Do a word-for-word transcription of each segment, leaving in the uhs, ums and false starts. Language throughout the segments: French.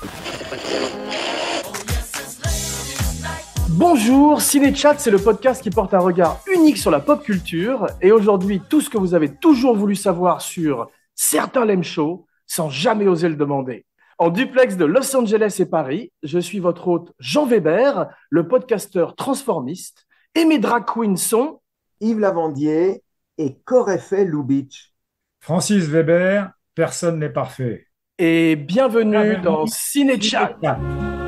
Bonjour, Ciné-Chat, c'est le podcast qui porte un regard unique sur la pop culture. Et aujourd'hui, tout ce que vous avez toujours voulu savoir sur certains lame shows sans jamais oser le demander. En duplex de Los Angeles et Paris, je suis votre hôte Jean Weber, le podcasteur transformiste. Et mes drag queens sont Yves Lavandier et qu'aurait fait Lubitsch? Francis Weber, personne n'est parfait. Et bienvenue Bienvenue dans Ciné-Chat. Ciné-Chat.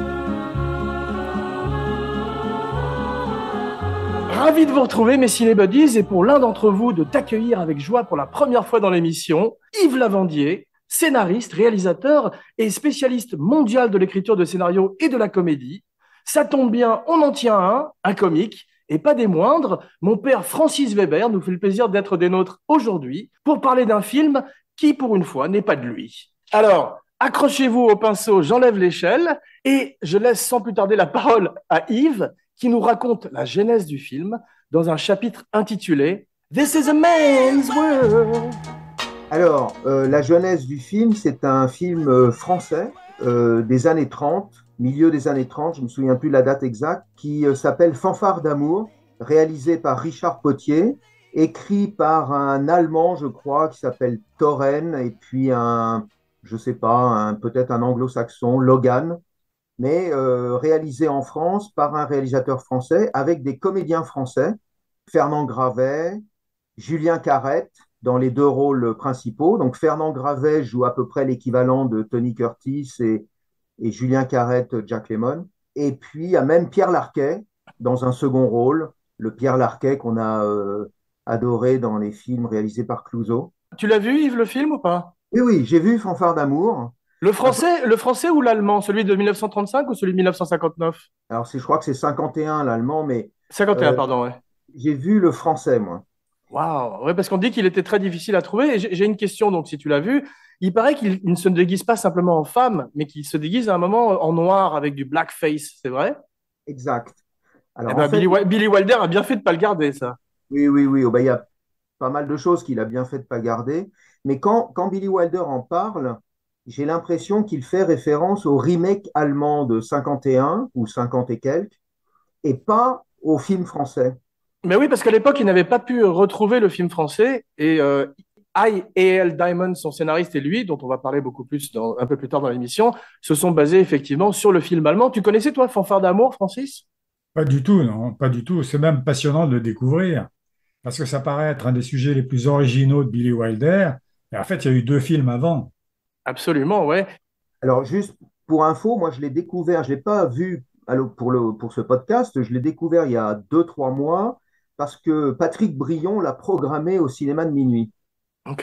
Ravi de vous retrouver, mes cinébuddies, et pour l'un d'entre vous, de t'accueillir avec joie pour la première fois dans l'émission, Yves Lavandier, scénariste, réalisateur et spécialiste mondial de l'écriture de scénarios et de la comédie. Ça tombe bien, on en tient un, un comique, et pas des moindres. Mon père Francis Weber nous fait le plaisir d'être des nôtres aujourd'hui pour parler d'un film qui, pour une fois, n'est pas de lui. Alors, accrochez-vous au pinceau, j'enlève l'échelle, et je laisse sans plus tarder la parole à Yves, qui nous raconte la genèse du film dans un chapitre intitulé « This is a man's world ». Alors, euh, la genèse du film, c'est un film euh, français euh, des années trente, milieu des années trente, je ne me souviens plus de la date exacte, qui euh, s'appelle Fanfare d'amour, réalisé par Richard Potier, écrit par un Allemand, je crois, qui s'appelle Toren, et puis un, je sais pas, un, peut-être un anglo-saxon, Logan, mais euh, réalisé en France par un réalisateur français avec des comédiens français, Fernand Gravet, Julien Carrette, dans les deux rôles principaux. Donc Fernand Gravet joue à peu près l'équivalent de Tony Curtis et, et Julien Carrette, Jack Lemmon. Et puis il y a même Pierre Larquet dans un second rôle, le Pierre Larquet qu'on a euh, adoré dans les films réalisés par Clouzot. Tu l'as vu, Yves, le film ou pas? Et oui, j'ai vu Fanfare d'amour. Le français, le français ou l'allemand? Celui de mille neuf cent trente-cinq ou celui de mille neuf cent cinquante-neuf? Alors c'est, je crois que c'est cinquante et un l'allemand, mais cinquante et un, euh, pardon, ouais. j'ai vu le français, moi. Waouh, ouais, parce qu'on dit qu'il était très difficile à trouver. Et j'ai j'ai une question, donc, si tu l'as vu. Il paraît qu'il il ne se déguise pas simplement en femme, mais qu'il se déguise à un moment en noir avec du blackface, c'est vrai? Exact. Eh Alors en ben, fait, Billy, Wi- Billy Wilder a bien fait de pas le garder, ça. oui, oui, oui, oh, ben, il y a pas mal de choses qu'il a bien fait de pas garder. Mais quand, quand Billy Wilder en parle, j'ai l'impression qu'il fait référence au remake allemand de cinquante et un ou cinquante et quelques, et pas au film français. Mais oui, parce qu'à l'époque, il n'avait pas pu retrouver le film français. Et euh, I A L Diamond, son scénariste, et lui, dont on va parler beaucoup plus dans- un peu plus tard dans l'émission, se sont basés effectivement sur le film allemand. Tu connaissais, toi, Fanfare d'amour, Francis? Pas du tout, non, pas du tout. C'est même passionnant de le découvrir, parce que ça paraît être un des sujets les plus originaux de Billy Wilder. Et en fait, il y a eu deux films avant. Absolument, ouais. Alors, juste pour info, moi, je l'ai découvert, je ne l'ai pas vu alors, pour le, pour ce podcast, je l'ai découvert il y a deux, trois mois, parce que Patrick Brion l'a programmé au cinéma de minuit. Ok.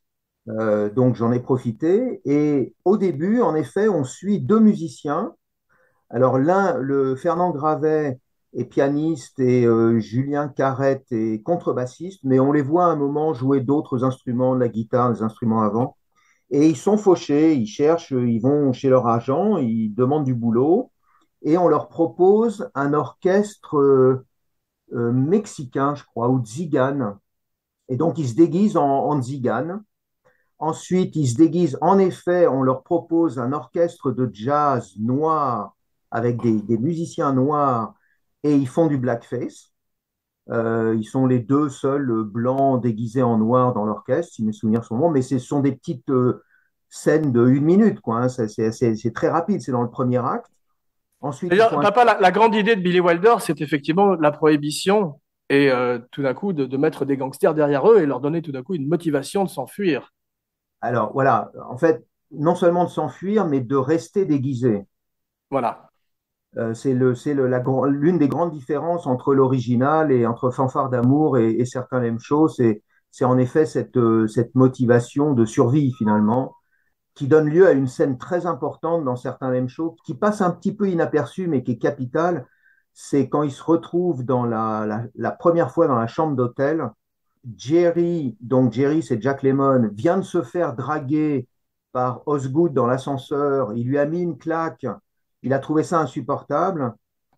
Euh, donc j'en ai profité. Et au début, en effet, on suit deux musiciens. Alors l'un, le Fernand Gravet est pianiste et euh, Julien Carrette est contrebassiste, mais on les voit à un moment jouer d'autres instruments, de la guitare, des instruments avant. Et ils sont fauchés, ils cherchent, ils vont chez leur agent, ils demandent du boulot et on leur propose un orchestre euh, euh, mexicain, je crois, ou tzigane. Et donc ils se déguisent en, en tzigane. Ensuite, ils se déguisent. En effet, on leur propose un orchestre de jazz noir avec des, des musiciens noirs et ils font du blackface. Euh, ils sont les deux seuls blancs déguisés en noir dans l'orchestre, si mes souvenirs sont bons, mais ce sont des petites euh, scènes de une minute, quoi, hein. C'est, c'est- c'est- c'est très rapide, c'est dans le premier acte. Ensuite, ils D'ailleurs, font un... papa, la, la grande idée de Billy Wilder, c'est effectivement la prohibition et euh, tout d'un coup de, de mettre des gangsters derrière eux et leur donner tout d'un coup une motivation de s'enfuir. Alors voilà, en fait, non seulement de s'enfuir, mais de rester déguisés. Voilà. Euh, c'est le, c'est le, la, gr- l'une des grandes différences entre l'original et entre Fanfare d'amour et, et certains Lame Show, c'est, c'est en effet cette, euh, cette motivation de survie finalement, qui donne lieu à une scène très importante dans certains Lame Show, qui passe un petit peu inaperçue mais qui est capitale. C'est quand ils se retrouvent dans la, la, la première fois dans la chambre d'hôtel. Jerry, donc Jerry c'est Jack Lemmon, vient de se faire draguer par Osgood dans l'ascenseur. Il lui a mis une claque. Il a trouvé ça insupportable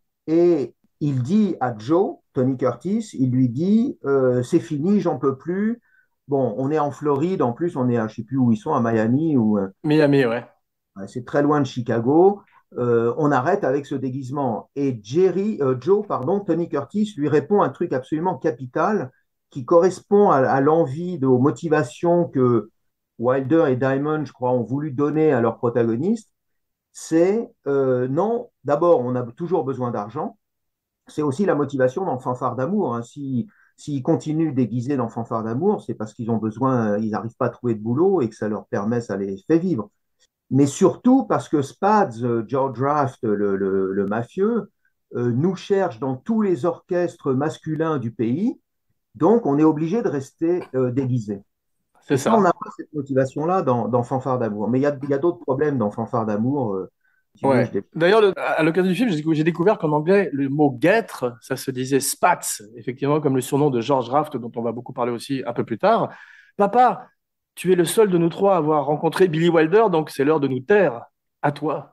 et il dit à Joe, Tony Curtis, il lui dit euh, c'est fini, j'en peux plus. Bon, on est en Floride, en plus on est à, je sais plus où ils sont, à Miami ou euh, Miami, ouais. c'est très loin de Chicago. Euh, on arrête avec ce déguisement. Et Jerry, euh, Joe, pardon, Tony Curtis lui répond un truc absolument capital qui correspond à, à l'envie, de, aux motivations que Wilder et Diamond, je crois, ont voulu donner à leurs protagonistes. C'est euh, non, d'abord, on a toujours besoin d'argent. C'est aussi la motivation dans Fanfare d'amour. Hein. Si, s'ils continuent déguisés dans Fanfare d'amour, c'est parce qu'ils ont besoin, ils n'arrivent pas à trouver de boulot et que ça leur permet, ça les fait vivre. Mais surtout parce que Spads, euh, George Raft, le, le, le mafieux, euh, nous cherche dans tous les orchestres masculins du pays, donc on est obligé de rester euh, déguisé. C'est Et ça, on ça. n'a pas cette motivation-là dans, dans Fanfare d'amour. Mais il y a, il y a d'autres problèmes dans Fanfare d'amour. Euh, si tu veux, je Ouais. dé- D'ailleurs, le- à l'occasion du film, j'ai décou- j'ai découvert qu'en anglais, le mot guêtre, ça se disait Spatz, effectivement, comme le surnom de George Raft, dont on va beaucoup parler aussi un peu plus tard. Papa, tu es le seul de nous trois à avoir rencontré Billy Wilder, donc c'est l'heure de nous taire. À toi.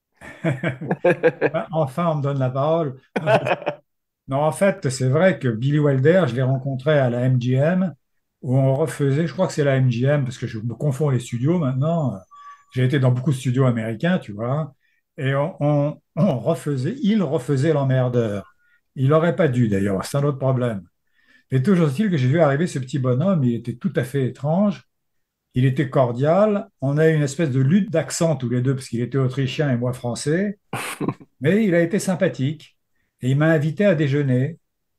Enfin, on me donne la parole. Non, je- non, en fait, c'est vrai que Billy Wilder, je l'ai rencontré à la M G M, où on refaisait, je crois que c'est la M G M, parce que je me confonds les studios maintenant. J'ai été dans beaucoup de studios américains, tu vois, et on, on- on refaisait, il refaisait l'emmerdeur. Il n'aurait pas dû d'ailleurs, c'est un autre problème. Mais toujours est-il que j'ai vu arriver ce petit bonhomme, il était tout à fait étrange, il était cordial, on a eu une espèce de lutte d'accent tous les deux, parce qu'il était autrichien et moi français, mais il a été sympathique, et il m'a invité à déjeuner.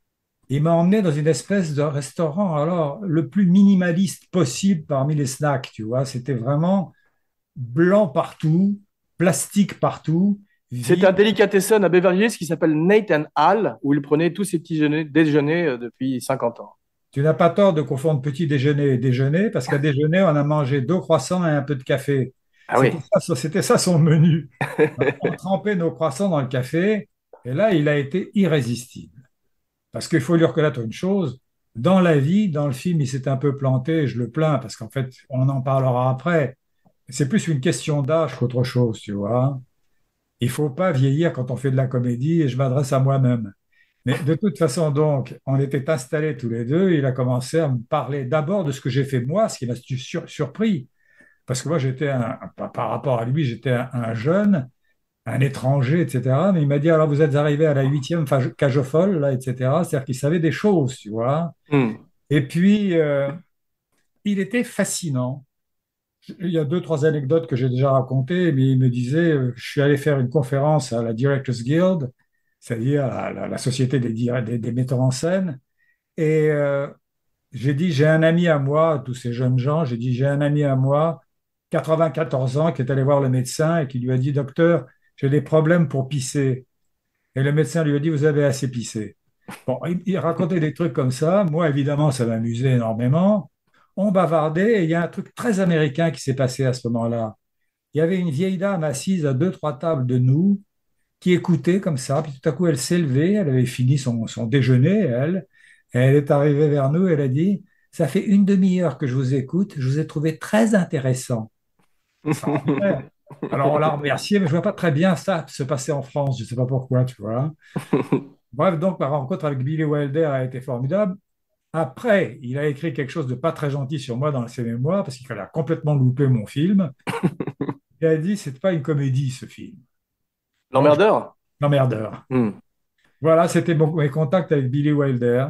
Il m'a emmené dans une espèce de restaurant, alors le plus minimaliste possible parmi les snacks, tu vois, c'était vraiment blanc partout, plastique partout, C'est un vide. délicatessen à Beverly Hills qui s'appelle Nate and Hall, où il prenait tous ses petits déjeuners, déjeuners euh, depuis cinquante ans. Tu n'as pas tort de confondre petit déjeuner et déjeuner, parce qu'à déjeuner, on a mangé deux croissants et un peu de café. Ah oui. C'était ça, c'était ça son menu. On trempait nos croissants dans le café, et là, il a été irrésistible. Parce qu'il faut lui reconnaître une chose, dans la vie, dans le film, il s'est un peu planté, je le plains, parce qu'en fait, on en parlera après. C'est plus une question d'âge qu'autre chose, tu vois. Il faut pas vieillir quand on fait de la comédie, et je m'adresse à moi-même. Mais de toute façon, donc, on était installés tous les deux. Il a commencé à me parler d'abord de ce que j'ai fait moi, ce qui m'a sur- surpris. Parce que moi, j'étais un, par par rapport à lui, j'étais un, un jeune, un étranger, et cetera. Mais il m'a dit, alors vous êtes arrivé à la huitième fa- cage aux folles, là, et cetera. C'est-à-dire qu'il savait des choses, tu vois. Hmm. Et puis, euh, il était fascinant. Il y a deux, trois anecdotes que j'ai déjà racontées, mais il me disait, euh, je suis allé faire une conférence à la Directors Guild, c'est-à-dire la, la- la société des, dir- des- des metteurs en scène, et euh, j'ai dit, j'ai un ami à moi, tous ces jeunes gens, j'ai dit, j'ai un ami à moi, quatre-vingt-quatorze ans, qui est allé voir le médecin et qui lui a dit, docteur, j'ai des problèmes pour pisser. Et le médecin lui a dit, vous avez assez pissé. Bon, il, il racontait des trucs comme ça. Moi, évidemment, ça m'amusait énormément. On bavardait et il y a un truc très américain qui s'est passé à ce moment-là. Il y avait une vieille dame assise à deux, trois tables de nous qui écoutait comme ça. Puis tout à coup, elle s'est levée. Elle avait fini son, son déjeuner, elle. Et elle est arrivée vers nous. Elle a dit, ça fait une demi-heure que je vous écoute. Je vous ai trouvé très intéressant. Extraordinaire. Alors, on l'a remercié, mais je ne vois pas très bien ça se passer en France. Je ne sais pas pourquoi, tu vois. Bref, donc, ma rencontre avec Billy Wilder a été formidable. Après, il a écrit quelque chose de pas très gentil sur moi dans ses mémoires, parce qu'il a complètement loupé mon film. Il a dit, c'est pas une comédie, ce film. Bon, je... L'emmerdeur? L'emmerdeur. Hmm. Voilà, c'était mon- mes contacts avec Billy Wilder.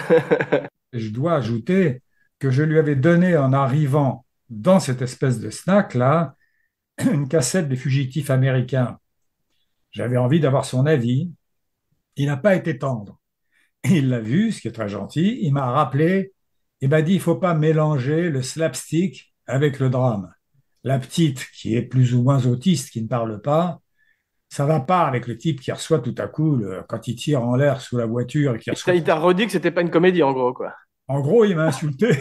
Et je dois ajouter que je lui avais donné en arrivant dans cette espèce de snack-là une cassette des fugitifs américains. J'avais envie d'avoir son avis. Il n'a pas été tendre. Il l'a vu, ce qui est très gentil. Il m'a rappelé, il m'a dit, il ne faut pas mélanger le slapstick avec le drame. La petite, qui est plus ou moins autiste, qui ne parle pas, ça va pas avec le type qui reçoit tout à coup, le- quand il tire en l'air sous la voiture et qui Il t'a reçoit. il t'a redit que c'était pas une comédie, en gros, quoi. En gros, il m'a insulté.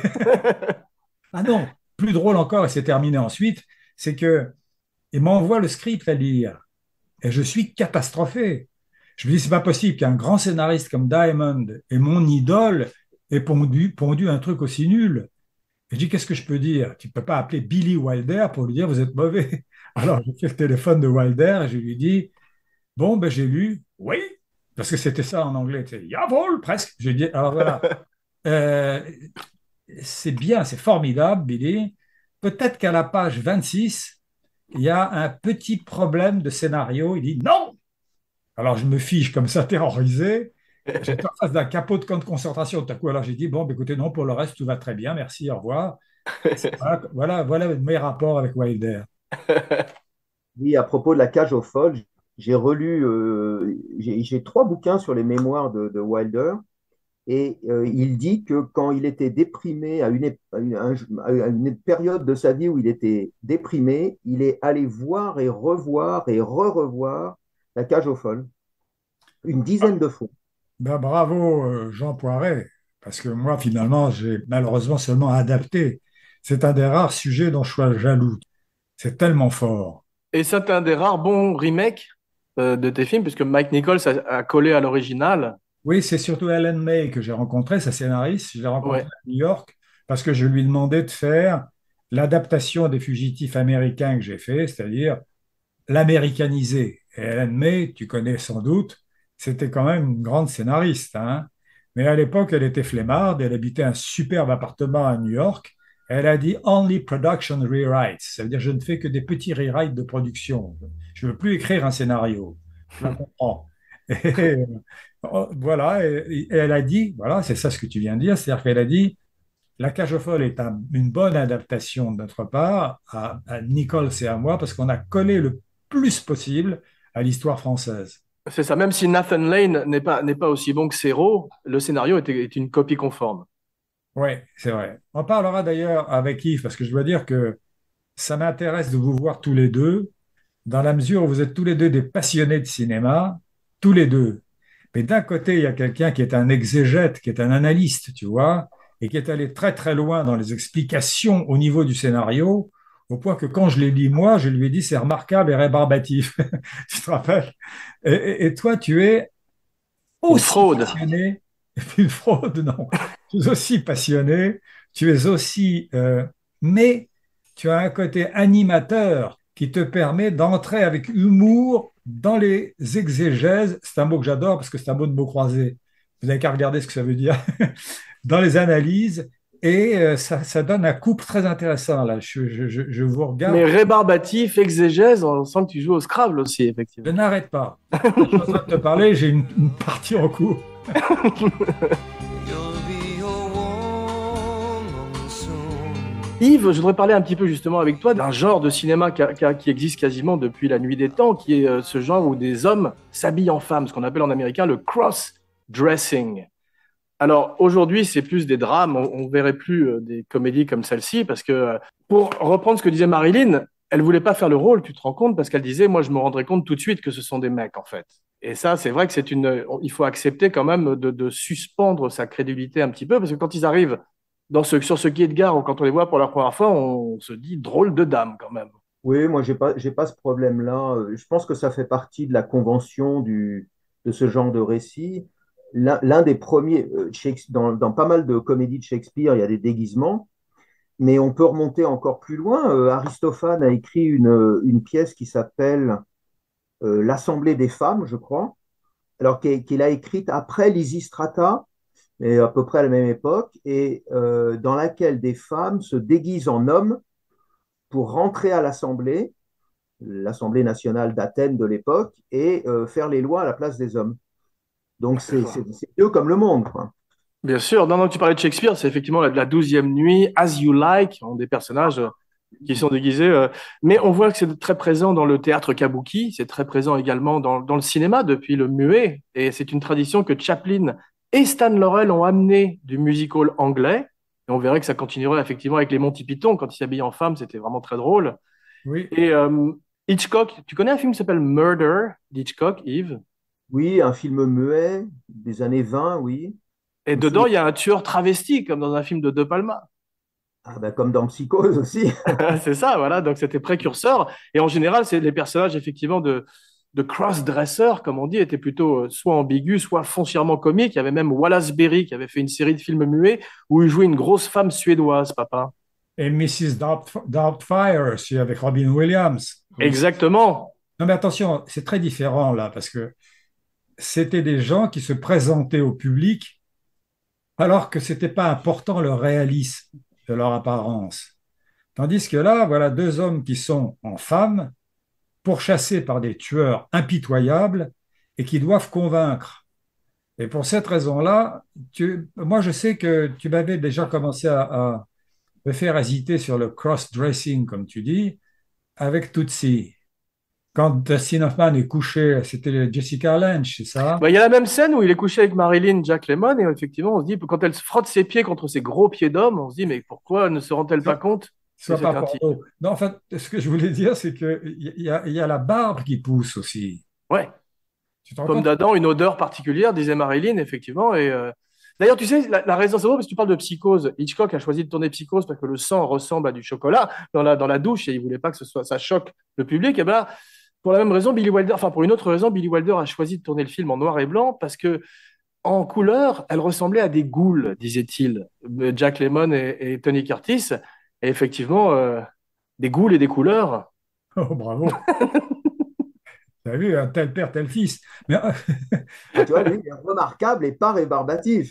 Ah non, plus drôle encore, et c'est terminé ensuite, c'est que il m'envoie le script à lire. Et je suis catastrophé. Je me dis, c'est pas possible qu'un grand scénariste comme Diamond et mon idole ait pondu, pondu un truc aussi nul. Et je dis, qu'est-ce que je peux dire? Tu ne peux pas appeler Billy Wilder pour lui dire, vous êtes mauvais. Alors, j'ai fait le téléphone de Wilder et je lui dis, bon, ben, j'ai lu, oui, parce que c'était ça en anglais, tu sais, jawohl, presque. J'ai dit, alors voilà, euh, c'est bien, c'est formidable, Billy. Peut-être qu'à la page vingt-six, il y a un petit problème de scénario. Il dit non. Alors je me fiche comme ça, terrorisé. J'étais en face d'un capot de camp de concentration tout à coup. Alors j'ai dit, bon, bah, écoutez, non, pour le reste, tout va très bien, merci, au revoir. Voilà, voilà, voilà mes rapports avec Wilder. Oui, à propos de la cage aux folles, j'ai relu, euh, j'ai j'ai trois bouquins sur les mémoires de, de Wilder. Et euh, il dit que quand il était déprimé, à une, ép- à une- à une période de sa vie où il était déprimé, il est allé voir et revoir et re-revoir La Cage aux Folles, une dizaine de fois. Ben, bravo, euh, Jean Poiret, parce que moi, finalement, j'ai malheureusement seulement adapté. C'est un des rares sujets dont je suis jaloux. C'est tellement fort. Et c'est un des rares bons remakes euh, de tes films, puisque Mike Nichols a, a collé à l'original. Oui, c'est surtout Ellen May que j'ai rencontré, sa scénariste. Je l'ai rencontrée Ouais. à New York parce que je lui demandais de faire l'adaptation des Fugitifs américains que j'ai fait, c'est-à-dire l'américaniser. Et Ellen May, tu connais sans doute, c'était quand même une grande scénariste, hein. Mais à l'époque, elle était flemmarde, elle habitait un superbe appartement à New York. Elle a dit Only production rewrites. Ça veut dire je ne fais que des petits rewrites de production. Je ne veux plus écrire un scénario. Je la comprends. Et, euh, voilà, et, et elle a dit, voilà, c'est ça ce que tu viens de dire, c'est-à-dire qu'elle a dit La Cage aux Folles est un- une bonne adaptation de notre part à, à Nichols et à moi parce qu'on a collé le plus possible à l'histoire française. C'est ça, même si Nathan Lane n'est pas, n'est pas aussi bon que Serrault, le scénario est, est une copie conforme. Oui, c'est vrai. On parlera d'ailleurs avec Yves parce que je dois dire que ça m'intéresse de vous voir tous les deux dans la mesure où vous êtes tous les deux des passionnés de cinéma, tous les deux. Mais d'un côté, il y a quelqu'un qui est un exégète, qui est un analyste, tu vois, et qui est allé très très loin dans les explications au niveau du scénario, au point que quand je l'ai lu moi, je lui ai dit c'est remarquable et rébarbatif. Tu te rappelles? Et, et- et toi, tu es Une aussi fraude. passionné, une fraude, non, tu es aussi passionné, tu es aussi, euh, mais tu as un côté animateur qui te permet d'entrer avec humour dans les exégèses. C'est un mot que j'adore parce que c'est un mot de mots croisés. Vous n'avez qu'à regarder ce que ça veut dire. Dans les analyses. Et euh, ça, ça donne un couple très intéressant. Là. Je, je- je- je vous regarde, Mais rébarbatif, exégèse, on sent que tu joues au Scrabble aussi, je effectivement. n'arrête pas. Je suis en train de te parler, j'ai une, une partie en cours. Yves, je voudrais parler un petit peu justement avec toi d'un genre de cinéma qui, a- qui a- qui existe quasiment depuis la nuit des temps, qui est euh, ce genre où des hommes s'habillent en femmes, ce qu'on appelle en américain le cross-dressing. Alors aujourd'hui, c'est plus des drames, on, on verrait plus euh, des comédies comme celle-ci, parce que euh, pour reprendre ce que disait Marilyn, elle voulait pas faire le rôle, tu te rends compte, parce qu'elle disait, moi je me rendrais compte tout de suite que ce sont des mecs en fait. Et ça, c'est vrai que c'est une, il faut accepter quand même de, de suspendre sa crédulité un petit peu, parce que quand ils arrivent dans ce, sur ce quai de gare ou quand on les voit pour la première fois, on se dit drôle de dame quand même. Oui, moi, j'ai pas, j'ai pas ce problème-là. Euh, Je pense que ça fait partie de la convention du, de ce genre de récit. L'un l'un des premiers, euh, Shakes- dans, dans pas mal de comédies de Shakespeare, il y a des déguisements, mais on peut remonter encore plus loin. Euh, Aristophane a écrit une, une pièce qui s'appelle euh, L'Assemblée des femmes, je crois, alors qu'il qu'il a écrite après Lysistrata, et à peu près à la même époque, et euh, dans laquelle des femmes se déguisent en hommes pour rentrer à l'Assemblée, l'Assemblée nationale d'Athènes de l'époque, et euh, faire les lois à la place des hommes. Donc c'est c'est- c'est Dieu comme le monde, quoi. Bien sûr, non, non, tu parlais de Shakespeare, c'est effectivement la, la douzième nuit, As You Like, ont des personnages euh, qui sont déguisés. euh, mais on voit que c'est très présent dans le théâtre kabuki, c'est très présent également dans, dans le cinéma depuis le muet. Et c'est une tradition que Chaplin et Stan Laurel ont amené du musical anglais. Et on verrait que ça continuerait effectivement avec les Monty Python. Quand ils s'habillaient en femme, c'était vraiment très drôle. Oui, Et euh, Hitchcock, tu connais un film qui s'appelle Murder d'Hitchcock, Yves? Oui, un film muet des années vingt, oui. Et dedans, il y a un tueur travesti, comme dans un film de De Palma. Ah ben, comme dans Psychose aussi. C'est ça, voilà. Donc, c'était précurseur. Et en général, c'est les personnages, effectivement, de, de cross-dresser, comme on dit, étaient plutôt euh, soit ambigus, soit foncièrement comiques. Il y avait même Wallace Berry qui avait fait une série de films muets où il jouait une grosse femme suédoise, papa. et missus Doubt- Doubtfire aussi avec Robin Williams. Oui. Exactement. Non, mais attention, c'est très différent là parce que c'était des gens qui se présentaient au public alors que c'était pas important le réalisme de leur apparence. Tandis que là, voilà deux hommes qui sont en femmes, pourchassés par des tueurs impitoyables et qui doivent convaincre. Et pour cette raison-là, tu, moi je sais que tu m'avais déjà commencé à, à me faire hésiter sur le cross-dressing, comme tu dis, avec Tootsie. Quand Dustin Hoffman est couché, c'était Jessica Lange, c'est ça? Bah, il y a la même scène où il est couché avec Marilyn Jack Lemmon, et effectivement, on se dit, quand elle se frotte ses pieds contre ses gros pieds d'homme, on se dit, mais pourquoi ne se rend-elle pas Soit, compte que soit c'est pas un type? porno. Non, en fait, ce que je voulais dire, c'est qu'il y a, il y a la barbe qui pousse aussi. Ouais, Tu te rends pomme compte? d'Adam, une odeur particulière, disait Marilyn, effectivement. Et euh, d'ailleurs, tu sais, la, la raison, c'est bon, parce que tu parles de Psychose. Hitchcock a choisi de tourner Psychose parce que le sang ressemble à du chocolat dans la, dans la douche et il voulait pas que ce soit, ça choque le public. Et ben là, pour la même raison, Billy Wilder, enfin pour une autre raison, Billy Wilder a choisi de tourner le film en noir et blanc parce que en couleur, elle ressemblait à des ghouls, disait-il, Jack Lemmon et, et Tony Curtis. Et effectivement, euh, des ghouls et des couleurs. Oh, bravo. Tu as vu, un tel père, tel fils. Mais, euh, Ah, tu vois, lui, il est remarquable et pas rébarbatif.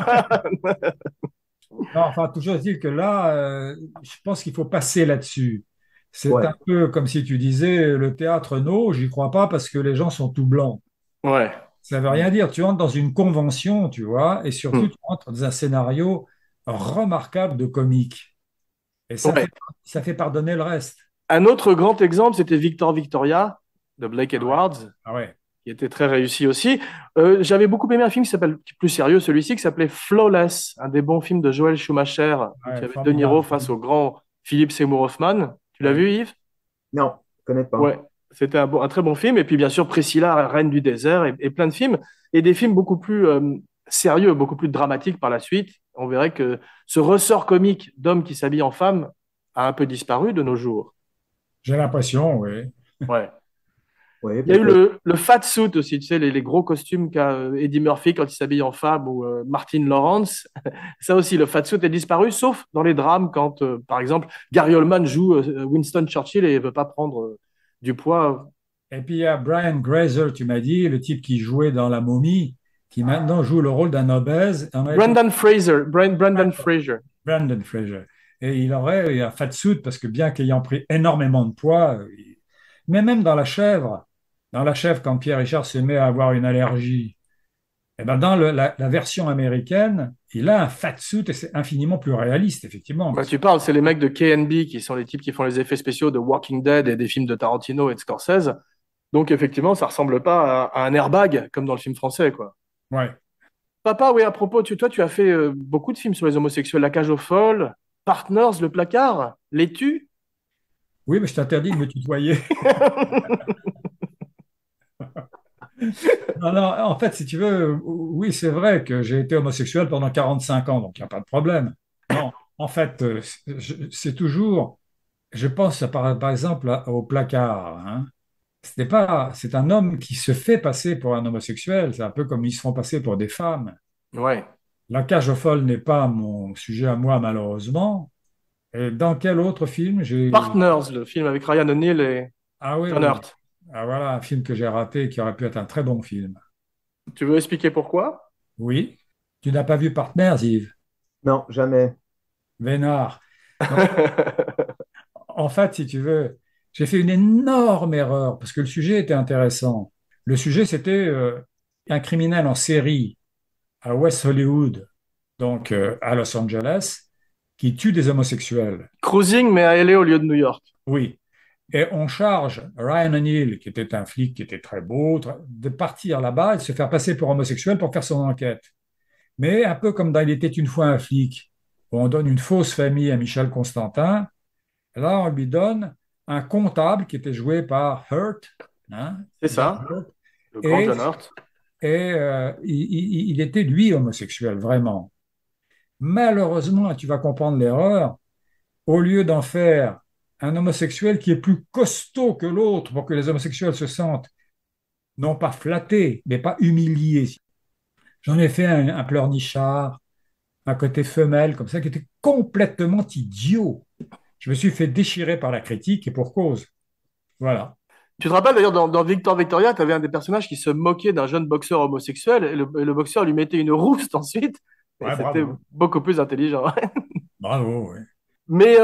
non, enfin, toujours est-il que là, euh, je pense qu'il faut passer là-dessus. C'est un Ouais. peu comme si tu disais le théâtre, non, j'y crois pas parce que les gens sont tout blancs. Ouais. Ça veut rien dire. Tu entres dans une convention, tu vois, et surtout, Hmm. tu entres dans un scénario remarquable de comique. Et ça fait, Ouais. ça fait pardonner le reste. Un autre grand exemple, c'était Victor Victoria de Blake Ah ouais. Edwards, Ah ouais. qui était très réussi aussi. Euh, j'avais beaucoup aimé un film qui s'appelle, qui est plus sérieux, celui-ci, qui s'appelait Flawless, un des bons films de Joel Schumacher, où il Ouais, y avait De Niro formidable. face au grand Philip Seymour Hoffman. Tu l'as Ouais. vu, Yves? Non, je connais pas. Ouais, c'était un, bon- un très bon film. Et puis, bien sûr, Priscilla, Reine du désert, et, et plein de films. Et des films beaucoup plus euh, sérieux, beaucoup plus dramatiques par la suite. On verrait que ce ressort comique d'homme qui s'habille en femme a un peu disparu de nos jours. J'ai l'impression, oui. Ouais. Oui, Il y a eu peut-être. le, le fat suit aussi, tu sais, les, les gros costumes qu'a euh, Eddie Murphy quand il s'habille en femme ou euh, Martin Lawrence. Ça aussi, le fat suit est disparu, sauf dans les drames quand, euh, par exemple, Gary Oldman joue euh, Winston Churchill et ne veut pas prendre euh, du poids. Et puis il y a Brian Grazer, tu m'as dit, le type qui jouait dans La Momie, qui maintenant joue le rôle d'un obèse. On a été Brendan Fraser, Bren- Brendan Fraser. Brandon Fraser. Et il aurait un fat suit parce que bien qu'ayant pris énormément de poids, euh, il- mais même dans La Chèvre, dans La Chèvre, quand Pierre Richard se met à avoir une allergie, eh ben dans le- la, la version américaine, il a un fat suit et c'est infiniment plus réaliste, effectivement. Bah, Parce que- tu parles, c'est les mecs de K N B qui sont les types qui font les effets spéciaux de Walking Dead et des films de Tarantino et de Scorsese. Donc, effectivement, ça ressemble pas à, à un airbag comme dans le film français, quoi. ouais. Papa, oui, à propos, tu, toi, tu as fait euh, beaucoup de films sur les homosexuels, La cage aux folles, Partners, Le placard, Les Tu. Oui, mais je t'interdis de me tutoyer. Non, non, en fait, si tu veux, oui, c'est vrai que j'ai été homosexuel pendant quarante-cinq ans, donc il n'y a pas de problème. Non, en fait, euh, c'est c'est toujours, je pense par, par exemple à- au placard. Hein. C'était pas, c'est un homme qui se fait passer pour un homosexuel, c'est un peu comme ils se font passer pour des femmes. Ouais. La cage aux folles n'est pas mon sujet à moi, malheureusement. Et dans quel autre film j'ai... Partners, le film avec Ryan O'Neal et Ah oui, John oui. Hurt. Ah, voilà un film que j'ai raté qui aurait pu être un très bon film. Tu veux expliquer pourquoi? Oui. Tu n'as pas vu Partners, Yves? Non, jamais. Vénard. Donc, en fait, si tu veux, j'ai fait une énorme erreur parce que le sujet était intéressant. Le sujet, c'était euh, un criminel en série à West Hollywood, donc euh, à Los Angeles, qui tue des homosexuels. Cruising, mais à L A au lieu de New York. Oui. Et on charge Ryan O'Neal, qui était un flic qui était très beau, très- de partir là-bas et de se faire passer pour homosexuel pour faire son enquête. Mais un peu comme dans Il était une fois un flic, où on donne une fausse famille à Michel Constantin, là on lui donne un comptable qui était joué par Hurt, hein, C'est John ça, Hurt, le grand et, John Hurt. et euh, il, il- il était lui homosexuel, vraiment. Malheureusement, tu vas comprendre l'erreur, au lieu d'en faire un homosexuel qui est plus costaud que l'autre pour que les homosexuels se sentent non pas flattés, mais pas humiliés. J'en ai fait un, un pleurnichard, un côté femelle, comme ça, qui était complètement idiot. Je me suis fait déchirer par la critique et pour cause. Voilà. Tu te rappelles d'ailleurs dans, dans Victor Victoria, tu avais un des personnages qui se moquait d'un jeune boxeur homosexuel et le, et le boxeur lui mettait une rouste ensuite et Ouais, c'était bravo. beaucoup plus intelligent. Bravo, oui. Mais euh,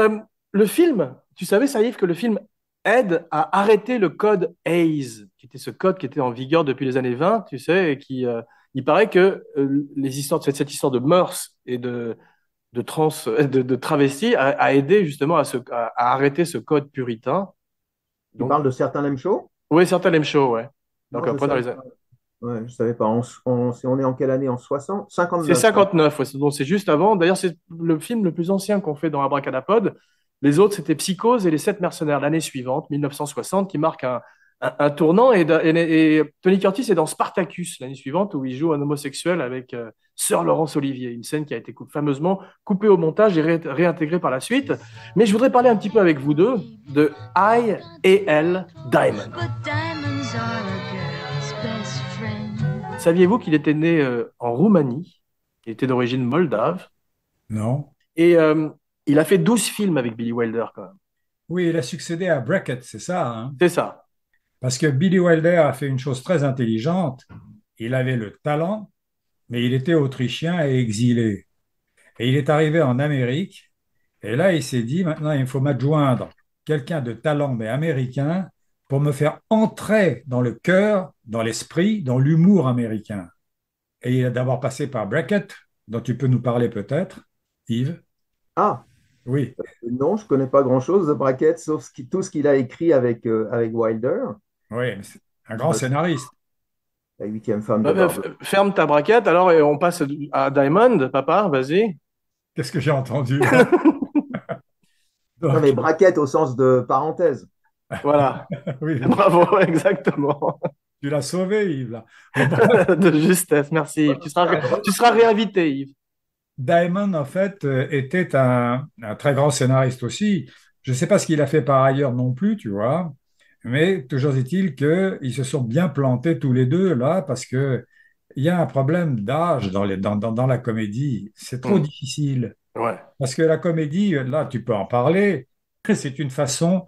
le film, tu savais, Saïf, que le film aide à arrêter le code Hayes, qui était ce code qui était en vigueur depuis les années vingt, tu sais, et qui, euh, il paraît que euh, les histoires, cette, cette histoire de mœurs et de, de, trans, de, de travesti a, a aidé justement à, se, à, à arrêter ce code puritain. Tu Donc, parles de certains Lem Show? oui, certains l'aiment chaud, ouais. Non, Donc je ne après, dans savais les, pas. Ouais, je savais pas. On, on, c'est- on est en quelle année? En soixante? c'est cinquante-neuf, hein. cinquante-neuf, ouais, c'est- donc c'est juste avant. D'ailleurs, c'est le film le plus ancien qu'on fait dans Abracadapod. Les autres, c'était Psychose et Les Sept Mercenaires l'année suivante, mille neuf cent soixante, qui marque un, un- un tournant. Et, et- et Tony Curtis est dans Spartacus l'année suivante, où il joue un homosexuel avec euh, Sir Laurence Olivier, une scène qui a été coup- fameusement coupée au montage et ré- réintégrée par la suite. Mais je voudrais parler un petit peu avec vous deux de I et L Diamond. But diamonds are a girl's best friend. Saviez-vous qu'il était né euh, en Roumanie? Il était d'origine moldave. Non? Et euh, il a fait douze films avec Billy Wilder, quand même. Oui, il a succédé à Brackett, c'est ça, hein? C'est ça. Parce que Billy Wilder a fait une chose très intelligente. Il avait le talent, mais il était autrichien et exilé. Et il est arrivé en Amérique, et là, il s'est dit, maintenant, il faut m'adjoindre quelqu'un de talent, mais américain, pour me faire entrer dans le cœur, dans l'esprit, dans l'humour américain. Et il a d'abord passé par Brackett, dont tu peux nous parler peut-être, Yves. Ah, Oui, non, je ne connais pas grand-chose de Brackett, sauf ce qui- tout ce qu'il a écrit avec, euh, avec Wilder, oui, mais c'est un grand scénariste. la huitième femme de Euh, euh, Barbe. f- Ferme ta braquette, alors, et on passe à Diamond, papa, vas-y. Qu'est-ce que j'ai entendu là? Non, mais Donc, Brackett au sens de parenthèse. Voilà. oui, Bravo, exactement. tu l'as sauvé, Yves, là. Bon, De justesse, merci Yves. Tu seras, ré- tu seras réinvité, Yves. Diamond, en fait, euh, était un, un très grand scénariste aussi. Je ne sais pas ce qu'il a fait par ailleurs non plus, tu vois, mais toujours est-il qu'ils se sont bien plantés tous les deux là, parce que il y a un problème d'âge dans, les- dans, dans, dans la comédie. C'est trop Hmm. difficile. Ouais. Parce que la comédie, là, tu peux en parler, c'est une façon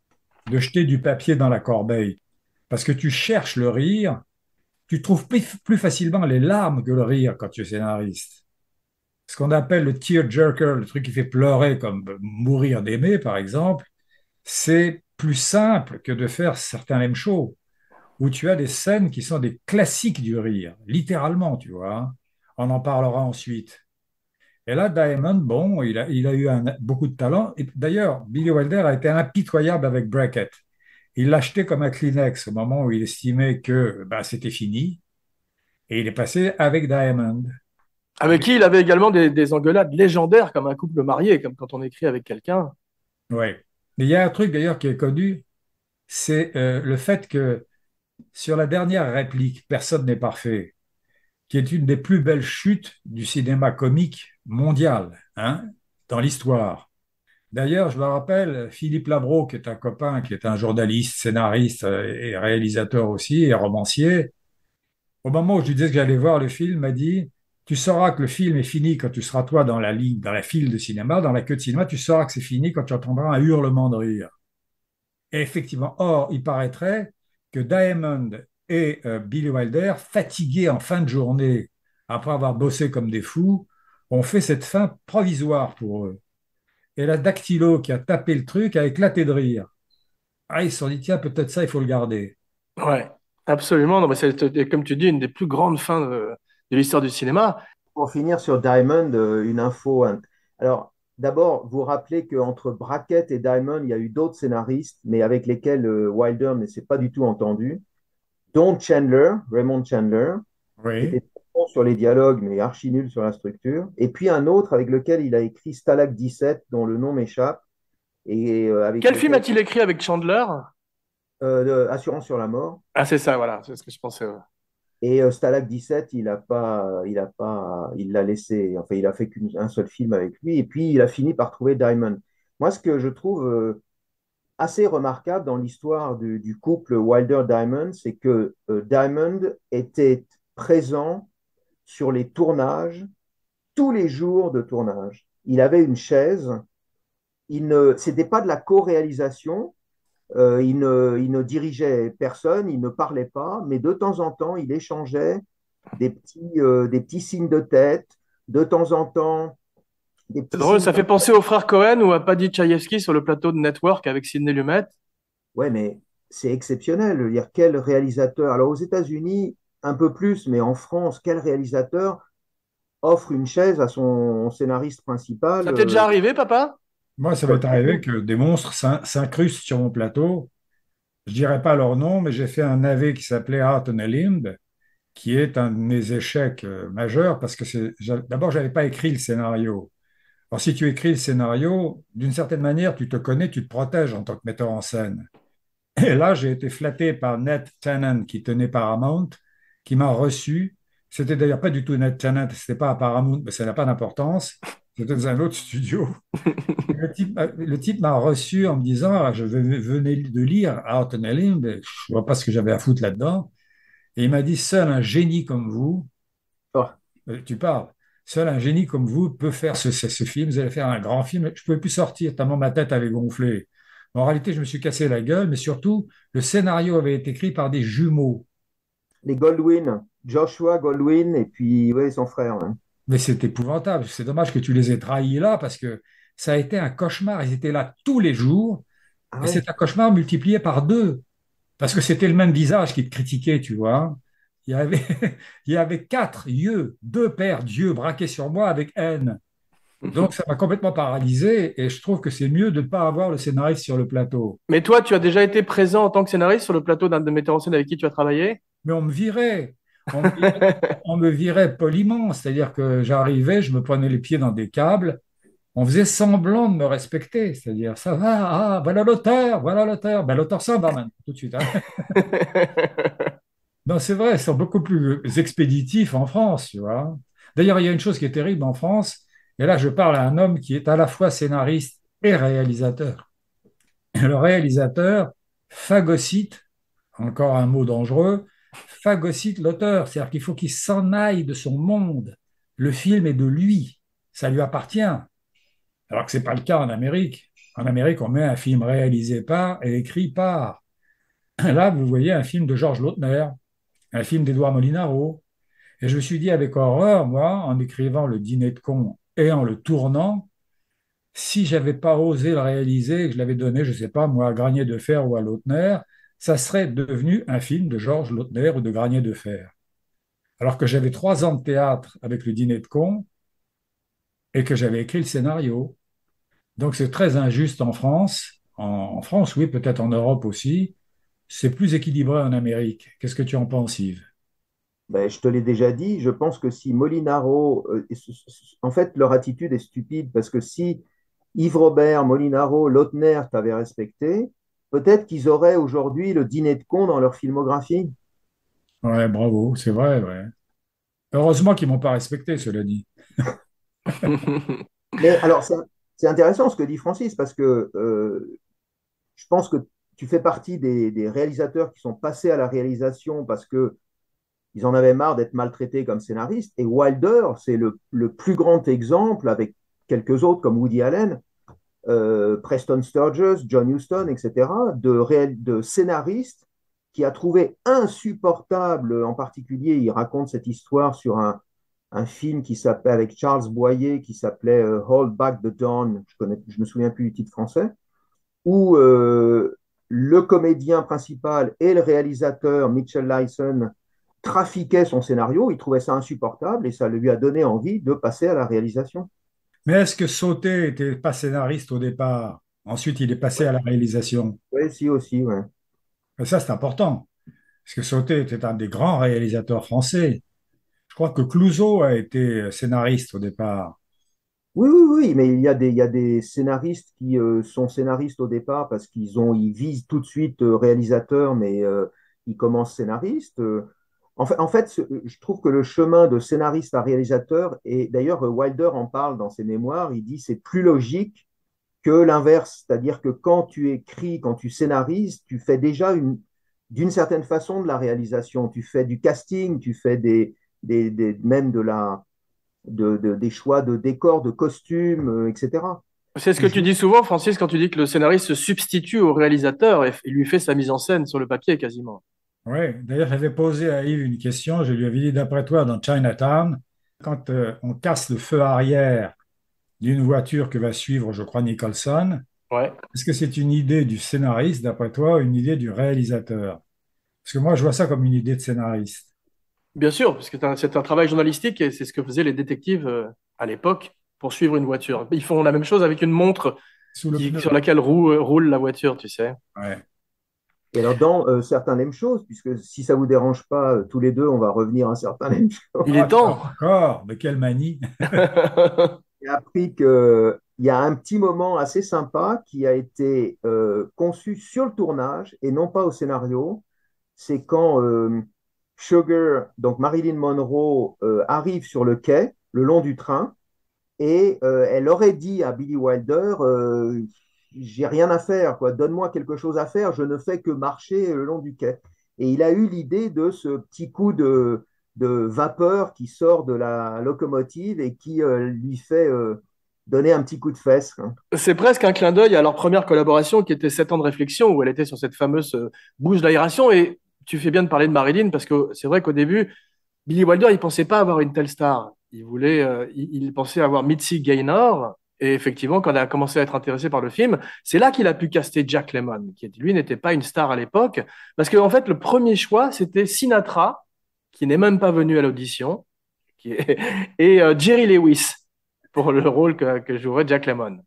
de jeter du papier dans la corbeille. Parce que tu cherches le rire, tu trouves plus plus facilement les larmes que le rire quand tu es scénariste. Ce qu'on appelle le tear-jerker, le truc qui fait pleurer comme mourir d'aimer, par exemple, c'est plus simple que de faire certains lame shows, où tu as des scènes qui sont des classiques du rire, littéralement, tu vois, hein. On en parlera ensuite. Et là, Diamond, bon, il a, il a eu un- beaucoup de talent. Et d'ailleurs, Billy Wilder a été impitoyable avec Brackett. Il l'achetait comme un Kleenex au moment où il estimait que bah, c'était fini. Et il est passé avec Diamond. Avec qui il avait également des, des engueulades légendaires, comme un couple marié, comme quand on écrit avec quelqu'un. Ouais. Mais il y a un truc d'ailleurs qui est connu, c'est euh, le fait que sur la dernière réplique, Personne n'est parfait, qui est une des plus belles chutes du cinéma comique mondial, hein, dans l'histoire. D'ailleurs, je me rappelle, Philippe Labro, qui est un copain, qui est un journaliste, scénariste euh, et réalisateur aussi, et romancier, au moment où je lui disais que j'allais voir le film, m'a dit, tu sauras que le film est fini quand tu seras toi dans la ligne, dans la file de cinéma, dans la queue de cinéma, tu sauras que c'est fini quand tu entendras un hurlement de rire. Et effectivement, or, il paraîtrait que Diamond et euh, Billy Wilder, fatigués en fin de journée, après avoir bossé comme des fous, ont fait cette fin provisoire pour eux. Et la Dactylo, qui a tapé le truc, a éclaté de rire. Ah, ils se sont dit, tiens, peut-être ça, il faut le garder. Ouais, absolument. Non, mais c'est, comme tu dis, une des plus grandes fins de, de l'histoire du cinéma. Pour finir sur Diamond, euh, une info, hein. Alors, d'abord, vous rappelez qu'entre Brackett et Diamond, il y a eu d'autres scénaristes, mais avec lesquels euh, Wilder ne s'est pas du tout entendu, dont Chandler, Raymond Chandler, qui Oui. était très bon sur les dialogues, mais archi nul sur la structure, et puis un autre avec lequel il a écrit Stalag dix-sept, dont le nom m'échappe, et euh, avec Quel film lequel a-t-il écrit avec Chandler? euh, de Assurance sur la mort. Ah, c'est ça, voilà, c'est ce que je pensais. Ouais. Et euh, Stalag dix-sept, il a pas, il a pas, il l'a laissé. Enfin, il a fait qu'un seul film avec lui. Et puis, il a fini par trouver Diamond. Moi, ce que je trouve euh, assez remarquable dans l'histoire du, du couple Wilder-Diamond, c'est que euh, Diamond était présent sur les tournages, tous les jours de tournage. Il avait une chaise. Il ne, c'était pas de la co-réalisation. Euh, il ne, il ne dirigeait personne, il ne parlait pas, mais de temps en temps, il échangeait des petits, euh, des petits signes de tête. De temps en temps, des C'est petits drôle, signes ça comme fait penser aux frères Cohen ou à Paddy Chayefsky sur le plateau de Network avec Sidney Lumet. Ouais, mais c'est exceptionnel. Je veux dire, quel réalisateur, alors aux États-Unis, un peu plus, mais en France, quel réalisateur offre une chaise à son scénariste principal Ça t'est euh, déjà arrivé, papa? Moi, ça pas, m'est pas arrivé tout. que des monstres s'in- s'incrustent sur mon plateau. Je dirais pas leur nom, mais j'ai fait un navet qui s'appelait Art on a Limb, qui est un de mes échecs euh, majeurs parce que c'est, j'a- d'abord, j'avais pas écrit le scénario. Alors, si tu écris le scénario, d'une certaine manière, tu te connais, tu te protèges en tant que metteur en scène. Et là, j'ai été flatté par Ned Tennant, qui tenait Paramount, qui m'a reçu. C'était d'ailleurs pas du tout Ned Tennant, c'était pas à Paramount, mais ça n'a pas d'importance. C'était dans un autre studio. Le type, m'a- le type m'a reçu en me disant, ah, je venais venais de lire Out on a Limb, mais je vois pas ce que j'avais à foutre là-dedans. Et il m'a dit, seul un génie comme vous, Oh, euh, tu parles, seul un génie comme vous peut faire ce, ce- ce film, vous allez faire un grand film. Je pouvais plus sortir tellement ma tête avait gonflé. En réalité, je me suis cassé la gueule, mais surtout, le scénario avait été écrit par des jumeaux. les Goldwyn, Joshua Goldwyn, et puis ouais, son frère. Ouais. Mais c'est épouvantable. C'est dommage que tu les aies trahis là, parce que ça a été un cauchemar. Ils étaient là tous les jours, Ah et c'est ouais, un cauchemar multiplié par deux. Parce que c'était le même visage qui te critiquait, tu vois. Il y avait, il y avait quatre yeux, deux paires d'yeux braqués sur moi avec haine. Donc ça m'a complètement paralysé et je trouve que c'est mieux de ne pas avoir le scénariste sur le plateau. Mais toi, tu as déjà été présent en tant que scénariste sur le plateau d'un de metteurs en scène avec qui tu as travaillé? Mais on me virait, on me virait, on me virait poliment, c'est-à-dire que j'arrivais, je me prenais les pieds dans des câbles, on faisait semblant de me respecter, c'est-à-dire ça va, ah, voilà l'auteur, voilà l'auteur, ben l'auteur s'en va maintenant, tout de suite, hein. Non, c'est vrai, ils sont beaucoup plus expéditifs en France, tu vois. D'ailleurs, il y a une chose qui est terrible en France, et là je parle à un homme qui est à la fois scénariste et réalisateur. Le réalisateur phagocyte, encore un mot dangereux, phagocyte l'auteur, c'est-à-dire qu'il faut qu'il s'en aille de son monde. Le film est de lui, ça lui appartient. Alors que ce n'est pas le cas en Amérique. En Amérique, on met un film réalisé par et écrit par. Là, vous voyez un film de Georges Lautner, un film d'Édouard Molinaro. Et je me suis dit avec horreur, moi, en écrivant Le Dîner de con et en le tournant, si j'avais pas osé le réaliser et que je l'avais donné, je sais pas, moi, à Granier de Fer ou à Lautner, ça serait devenu un film de Georges Lautner ou de Granier de Fer. Alors que j'avais trois ans de théâtre avec Le Dîner de con et que j'avais écrit le scénario. Donc c'est très injuste en France. En, en France, oui, peut-être en Europe aussi. C'est plus équilibré en Amérique. Qu'est-ce que tu en penses, Yves? ben, je te l'ai déjà dit, je pense que si Molinaro, euh, en fait, leur attitude est stupide parce que si Yves Robert, Molinaro, Lautner t'avaient respecté, peut-être qu'ils auraient aujourd'hui le dîner de con dans leur filmographie. Ouais, bravo, c'est vrai, ouais. Heureusement qu'ils m'ont pas respecté, cela dit. Mais alors, c'est c'est intéressant ce que dit Francis parce que euh, je pense que tu fais partie des, des réalisateurs qui sont passés à la réalisation parce que ils en avaient marre d'être maltraités comme scénaristes. Et Wilder, c'est le, le plus grand exemple, avec quelques autres comme Woody Allen, euh, Preston Sturges, John Huston, et cetera, de, réel, de scénaristes qui a trouvé insupportable, en particulier, il raconte cette histoire sur un, un film qui s'appelait avec Charles Boyer, qui s'appelait euh, Hold Back the Dawn, je ne je me souviens plus du titre français, où euh, le comédien principal et le réalisateur Mitchell Lyson trafiquaient son scénario, il trouvait ça insupportable et ça lui a donné envie de passer à la réalisation. Mais est-ce que Sauté était pas scénariste au départ? Ensuite, il est passé à la réalisation. Oui, si aussi, ouais. Et ça, c'est important, parce que Sauté était un des grands réalisateurs français. Je crois que Clouzot a été scénariste au départ. Oui, oui, oui, mais il y a des, il y a des scénaristes qui euh, sont scénaristes au départ parce qu'ils ont, ils visent tout de suite euh, réalisateur, mais euh, ils commencent scénaristes. Euh, en fait, en fait, ce- je trouve que le chemin de scénariste à réalisateur, et d'ailleurs euh, Wilder en parle dans ses mémoires, il dit c'est plus logique que l'inverse, c'est-à-dire que quand tu écris, quand tu scénarises, tu fais déjà une, d'une certaine façon de la réalisation, tu fais du casting, tu fais des, des, des même de la de, de, des choix de décors, de costumes, euh, et cetera. C'est ce Tu que tu joues. dis souvent, Francis, quand tu dis que le scénariste se substitue au réalisateur et, et lui fait sa mise en scène sur le papier quasiment. Oui, d'ailleurs, j'avais posé à Yves une question. Je lui avais dit, d'après toi, dans Chinatown, quand euh, on casse le feu arrière d'une voiture que va suivre, je crois, Nicholson. Ouais. Est-ce que c'est une idée du scénariste, d'après toi, ou une idée du réalisateur? Parce que moi, je vois ça comme une idée de scénariste. Bien sûr, parce que c'est un, c'est un travail journalistique et c'est ce que faisaient les détectives euh, à l'époque pour suivre une voiture. Ils font la même chose avec une montre Sous le qui, pneu. sur laquelle roule, roule la voiture, tu sais. Ouais. Et alors, dans euh, certains Lame Shows, puisque si ça vous dérange pas, euh, tous les deux, on va revenir à un certain Lame Show. Il est Ah, temps. encore, de quelle manie. J'ai appris qu'il y a un petit moment assez sympa qui a été euh, conçu sur le tournage et non pas au scénario. C'est quand euh, Sugar, donc Marilyn Monroe, euh, arrive sur le quai le long du train et euh, elle aurait dit à Billy Wilder, euh, j'ai rien à faire, quoi. Donne-moi quelque chose à faire, je ne fais que marcher le long du quai. Et il a eu l'idée de ce petit coup de, de vapeur qui sort de la locomotive et qui euh, lui fait euh, donner un petit coup de fesse, hein. C'est presque un clin d'œil à leur première collaboration qui était Sept ans de réflexion, où elle était sur cette fameuse euh, bouche d'aération. Et tu fais bien de parler de Marilyn, parce que c'est vrai qu'au début, Billy Wilder, il pensait pas avoir une telle star. Il voulait, euh, il, il pensait avoir Mitzi Gaynor. Et effectivement, quand elle a commencé à être intéressé par le film, c'est là qu'il a pu caster Jack Lemmon, qui lui n'était pas une star à l'époque, parce qu'en fait, le premier choix, c'était Sinatra, qui n'est même pas venu à l'audition, qui est- et euh, Jerry Lewis pour le rôle que, que jouerait Jack Lemmon,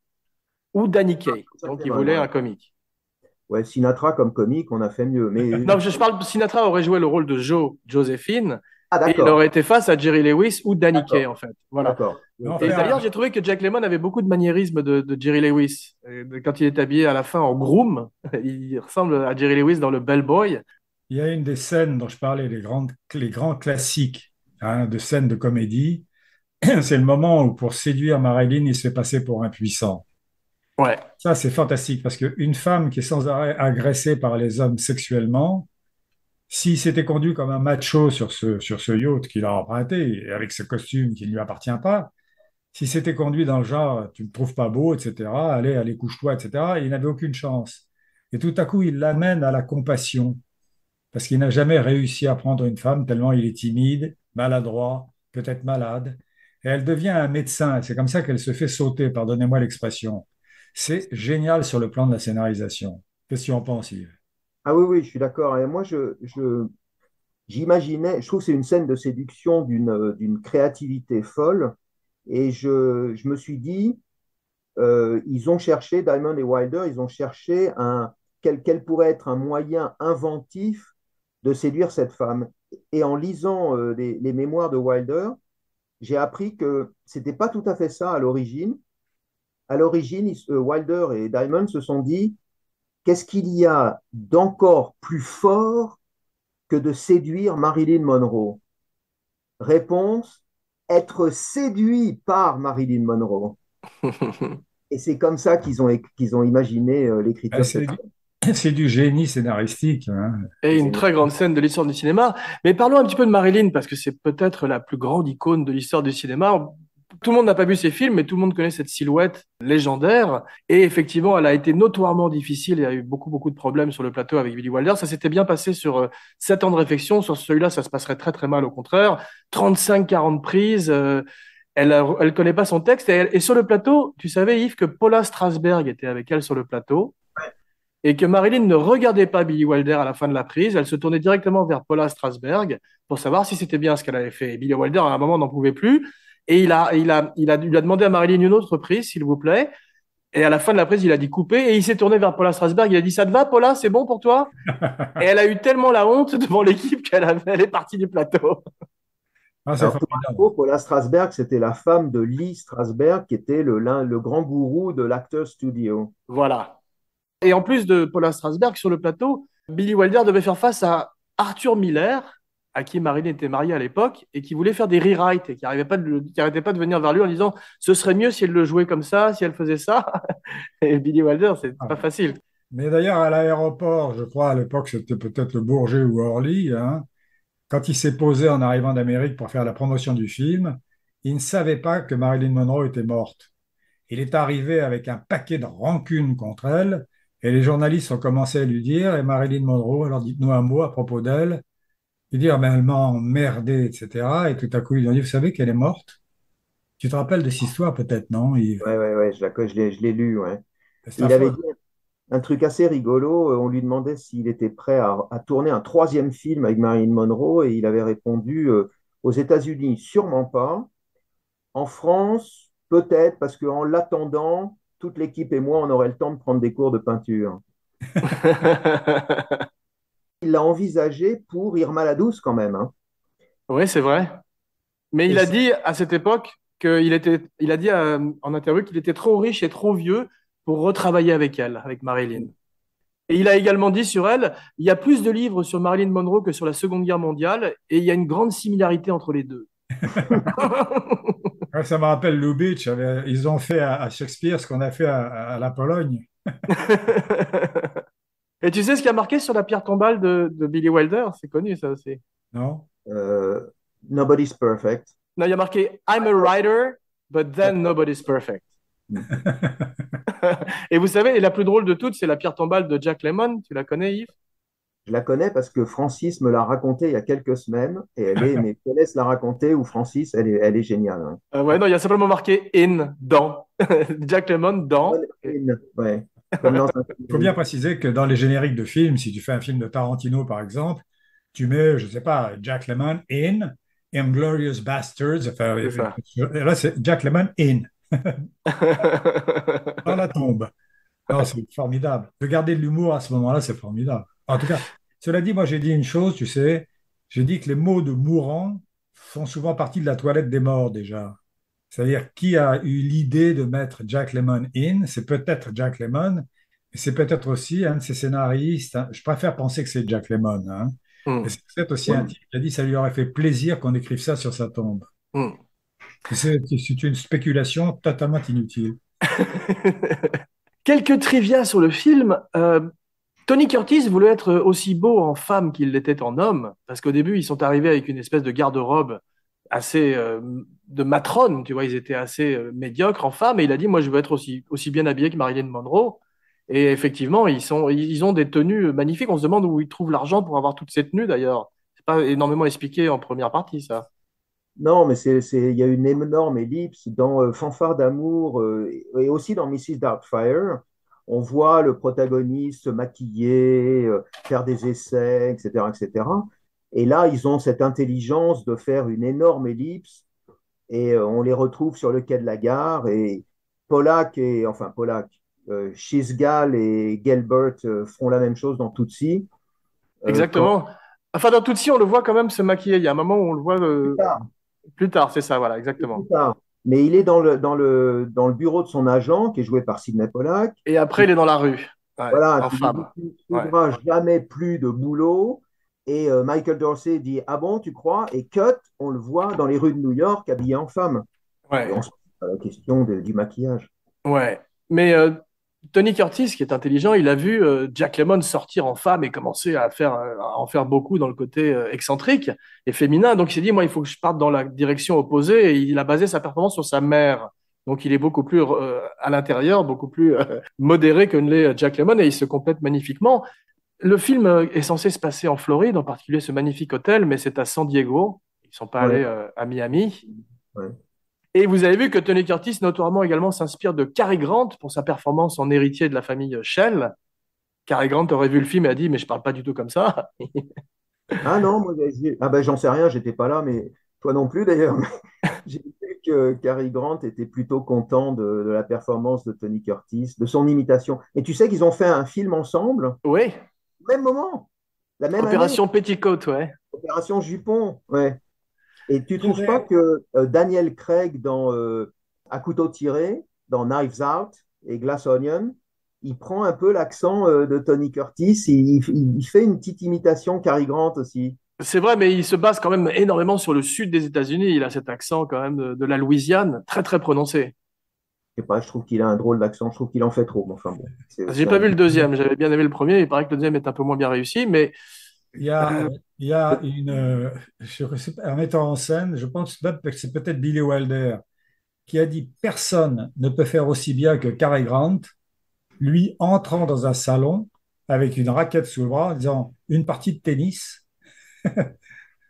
ou Danny Kaye. Jack Donc, il Lemmon, voulait ouais. un comique. Ouais, Sinatra comme comique, on a fait mieux. Mais Non, je, je parle, Sinatra aurait joué le rôle de Joe, Joséphine, ah et il d'accord, aurait été face à Jerry Lewis ou Danny Kaye, d'accord, en fait. Voilà. d'accord. Mais on Ok. Et fait d'ailleurs, un- j'ai trouvé que Jack Lemmon avait beaucoup de maniérisme de, de Jerry Lewis. Et de- Quand il est habillé à la fin en groom, il ressemble à Jerry Lewis dans le Bellboy. il y a une des scènes dont je parlais, les grandes, les grands classiques, hein, de scènes de comédie. C'est le moment où, pour séduire Marilyn, il se fait passer pour un puissant. Ouais. Ça, c'est fantastique parce qu'une femme qui est sans arrêt agressée par les hommes sexuellement, s'il s'était conduit comme un macho sur ce, sur ce yacht qu'il a emprunté, et avec ce costume qui ne lui appartient pas, s'il s'était conduit dans le genre, tu ne me trouves pas beau, et cetera, allez, allez, couche-toi, et cetera, il n'avait aucune chance. Et tout à coup, il l'amène à la compassion, parce qu'il n'a jamais réussi à prendre une femme tellement il est timide, maladroit, peut-être malade. Et elle devient un médecin. C'est comme ça qu'elle se fait sauter, pardonnez-moi l'expression. C'est génial sur le plan de la scénarisation. Qu'est-ce que tu en penses, Yves? Ah oui, oui, je suis d'accord. Et moi, je, je, j'imaginais, je trouve que c'est une scène de séduction d'une euh, d'une créativité folle. Et je, je me suis dit, euh, ils ont cherché, Diamond et Wilder, ils ont cherché un, quel, quel pourrait être un moyen inventif de séduire cette femme. Et en lisant euh, les, les mémoires de Wilder, j'ai appris que c'était pas tout à fait ça à l'origine. À l'origine, ils- euh, Wilder et Diamond se sont dit, qu'est-ce qu'il y a d'encore plus fort que de séduire Marilyn Monroe? Réponse, être séduit par Marilyn Monroe. Et c'est comme ça qu'ils ont, qu'ils ont imaginé euh, Ah, l'écriture de C'est cette du, scène. c'est du génie scénaristique, hein. Et une C'est- très grande scène de l'histoire du cinéma. Mais parlons un petit peu de Marilyn, parce que c'est peut-être la plus grande icône de l'histoire du cinéma. Tout le monde n'a pas vu ses films, mais tout le monde connaît cette silhouette légendaire. Et effectivement, elle a été notoirement difficile. Il y a eu beaucoup, beaucoup de problèmes sur le plateau avec Billy Wilder. Ça s'était bien passé sur euh, sept ans de réflexion. Sur celui-là, ça se passerait très, très mal, au contraire. trente-cinq, quarante prises. euh, elle, a- elle connaît pas son texte. Et, elle- et sur le plateau, tu savais, Yves, que Paula Strasberg était avec elle sur le plateau et que Marilyn ne regardait pas Billy Wilder à la fin de la prise. Elle se tournait directement vers Paula Strasberg pour savoir si c'était bien ce qu'elle avait fait. Et Billy Wilder, à un moment, n'en pouvait plus. Et il a, il a, il a, il a demandé à Marilyn une autre prise, s'il vous plaît. Et à la fin de la prise, il a dit couper. Et il s'est tourné vers Paula Strasberg. Il a dit, ça te va, Paula? C'est bon pour toi? Et elle a eu tellement la honte devant l'équipe qu'elle avait, elle est partie du plateau. Ah, c'est Alors, pour formidable. info, Paula Strasberg, c'était la femme de Lee Strasberg, qui était le, l'un- le grand gourou de l'Actors Studio. Voilà. Et en plus de Paula Strasberg sur le plateau, Billy Wilder devait faire face à Arthur Miller, à qui Marilyn était mariée à l'époque, et qui voulait faire des rewrites, et qui n'arrivait pas de, qui arrêtait pas de venir vers lui en disant ce serait mieux si elle le jouait comme ça, si elle faisait ça. Et Billy Wilder, c'est Ah. pas facile. Mais d'ailleurs, à l'aéroport, je crois, à l'époque, c'était peut-être le Bourget ou Orly, hein, quand il s'est posé en arrivant d'Amérique pour faire la promotion du film, il ne savait pas que Marilyn Monroe était morte. Il est arrivé avec un paquet de rancune contre elle, et les journalistes ont commencé à lui dire, et Marilyn Monroe, alors dites-nous un mot à propos d'elle. Il dit, ah ben, elle m'a emmerdé, et cetera. Et tout à coup, ils ont dit, vous savez qu'elle est morte? Tu te rappelles de cette histoire peut-être, non, Yves? Ouais, ouais, ouais, je la- je l'ai, je l'ai lu, ouais. C'est Il avait affreux. dit un truc assez rigolo. euh, On lui demandait s'il était prêt à, à tourner un troisième film avec Marilyn Monroe et il avait répondu euh, aux États-Unis, sûrement pas. En France, peut-être, parce qu'en l'attendant, toute l'équipe et moi, on aurait le temps de prendre des cours de peinture. Il l'a envisagé pour Irma la Douce quand même, hein. Oui, c'est vrai. Mais Et il a c'est- dit à cette époque qu'il était, il a dit euh, en interview qu'il était trop riche et trop vieux pour retravailler avec elle, avec Marilyn. Et il a également dit sur elle, il y a plus de livres sur Marilyn Monroe que sur la Seconde Guerre mondiale, et il y a une grande similarité entre les deux. Ouais, ça me rappelle Lubitsch. avait- Ils ont fait à, à Shakespeare ce qu'on a fait à, à la Pologne, Et tu sais ce qui a marqué sur la pierre tombale de, de Billy Wilder? C'est connu ça aussi. non? Euh, Nobody's Perfect. Non, il y a marqué I'm a writer, but then nobody's perfect. Et vous savez, et la plus drôle de toutes, c'est la pierre tombale de Jack Lemmon. Tu la connais, Yves? Je la connais parce que Francis me l'a racontée il y a quelques semaines et elle est, mais je te laisse la raconter ou Francis, elle est, elle est géniale, hein. Euh, ouais, non, il y a simplement marqué in, dans. Jack Lemmon, dans. Ouais, comme dans un Il faut bien film. préciser que dans les génériques de films, si tu fais un film de Tarantino, par exemple, tu mets, je ne sais pas, Jack Lemmon in, Inglorious Bastards. Enfin, C'est ça. et là, c'est Jack Lemmon in, dans la tombe. Non, c'est formidable. De garder de l'humour à ce moment-là, c'est formidable. En tout cas, cela dit, moi, j'ai dit une chose, tu sais, j'ai dit que les mots de mourant font souvent partie de la toilette des morts déjà. C'est-à-dire, qui a eu l'idée de mettre Jack Lemmon in? C'est peut-être Jack Lemmon, mais c'est peut-être aussi un de ses scénaristes, hein. Je préfère penser que c'est Jack Lemmon, hein. Et Hmm, c'est peut-être aussi un Oui. type qui a dit que ça lui aurait fait plaisir qu'on écrive ça sur sa tombe. hmm. Mais C'est c'est une spéculation totalement inutile. Quelques trivia sur le film. Euh, Tony Curtis voulait être aussi beau en femme qu'il l'était en homme, parce qu'au début, ils sont arrivés avec une espèce de garde-robe assez euh, de matrone, tu vois, ils étaient assez euh, médiocres en femme, et il a dit, moi, je veux être aussi, aussi bien habillé que Marilyn Monroe. Et effectivement, ils sont, ils ont des tenues magnifiques. On se demande où ils trouvent l'argent pour avoir toutes ces tenues, d'ailleurs. C'est pas énormément expliqué en première partie, ça. Non, mais c'est, c'est, il y a une énorme ellipse dans euh, Fanfare d'amour euh, et aussi dans missus Doubtfire. On voit le protagoniste se maquiller, euh, faire des essais, et cetera, et cetera. Et là, ils ont cette intelligence de faire une énorme ellipse et euh, on les retrouve sur le quai de la gare. Et Pollack et enfin Pollack, euh, Chisgal et Gelbert euh, font la même chose dans Tootsie. Euh, quand Exactement. Enfin, dans Tootsie, on le voit quand même se maquiller. Il y a un moment où on le voit plus euh, tard, plus tard, c'est ça, voilà, plus exactement. tard. Mais il est dans le, dans le, dans le bureau de son agent, qui est joué par Sidney Pollack. Et après, Qui, il est dans la rue, ouais, voilà, en qui lui dit femme. tu ne Ouais. trouveras jamais plus de boulot. Et euh, Michael Dorsey dit ah bon, tu crois? Et cut, on le voit dans les rues de New York habillé en femme. Et Ouais. on se pose la question de- du maquillage. Ouais, mais euh, Tony Curtis, qui est intelligent, il a vu euh, Jack Lemmon sortir en femme et commencer à faire, euh, à en faire beaucoup dans le côté euh, excentrique et féminin. Donc il s'est dit, moi, il faut que je parte dans la direction opposée. Et il a basé sa performance sur sa mère. Donc il est beaucoup plus euh, à l'intérieur, beaucoup plus euh, modéré que ne l'est euh, Jack Lemmon et il se complète magnifiquement. Le film euh, est censé se passer en Floride, en particulier ce magnifique hôtel, mais c'est à San Diego. Ils sont pas Ouais, allés euh, à Miami. ouais. Et vous avez vu que Tony Curtis, notoirement également, s'inspire de Cary Grant pour sa performance en héritier de la famille Shell. Cary Grant aurait vu le film et a dit, mais je parle pas du tout comme ça. Ah non, moi, j'ai- ah ben, j'en sais rien, j'étais pas là, mais toi non plus d'ailleurs. Mais j'ai vu que Cary Grant était plutôt content de, de la performance de Tony Curtis, de son imitation. Et tu sais qu'ils ont fait un film ensemble, Oui, au même moment, la même année, Opération Petticoat, ouais. Opération Jupon. Ouais. Et tu Je trouves pas vais- que euh, Daniel Craig dans euh, À couteau tiré, dans Knives Out et Glass Onion, il prend un peu l'accent euh, de Tony Curtis, il, il- il fait une petite imitation Cary Grant aussi. C'est vrai, mais il se base quand même énormément sur le sud des États-Unis. Il a cet accent quand même de, de la Louisiane, très très prononcé. Je sais pas, je trouve qu'il a un drôle d'accent, je trouve qu'il en fait trop. Mais enfin bon, c'est J'ai c'est pas un- vu le deuxième, j'avais bien aimé le premier. Il paraît que le deuxième est un peu moins bien réussi, mais Il y a, euh, il y a une, euh, je sais pas, un metteur en scène, je pense même que c'est peut-être Billy Wilder, qui a dit personne ne peut faire aussi bien que Cary Grant, lui entrant dans un salon avec une raquette sous le bras en disant une partie de tennis.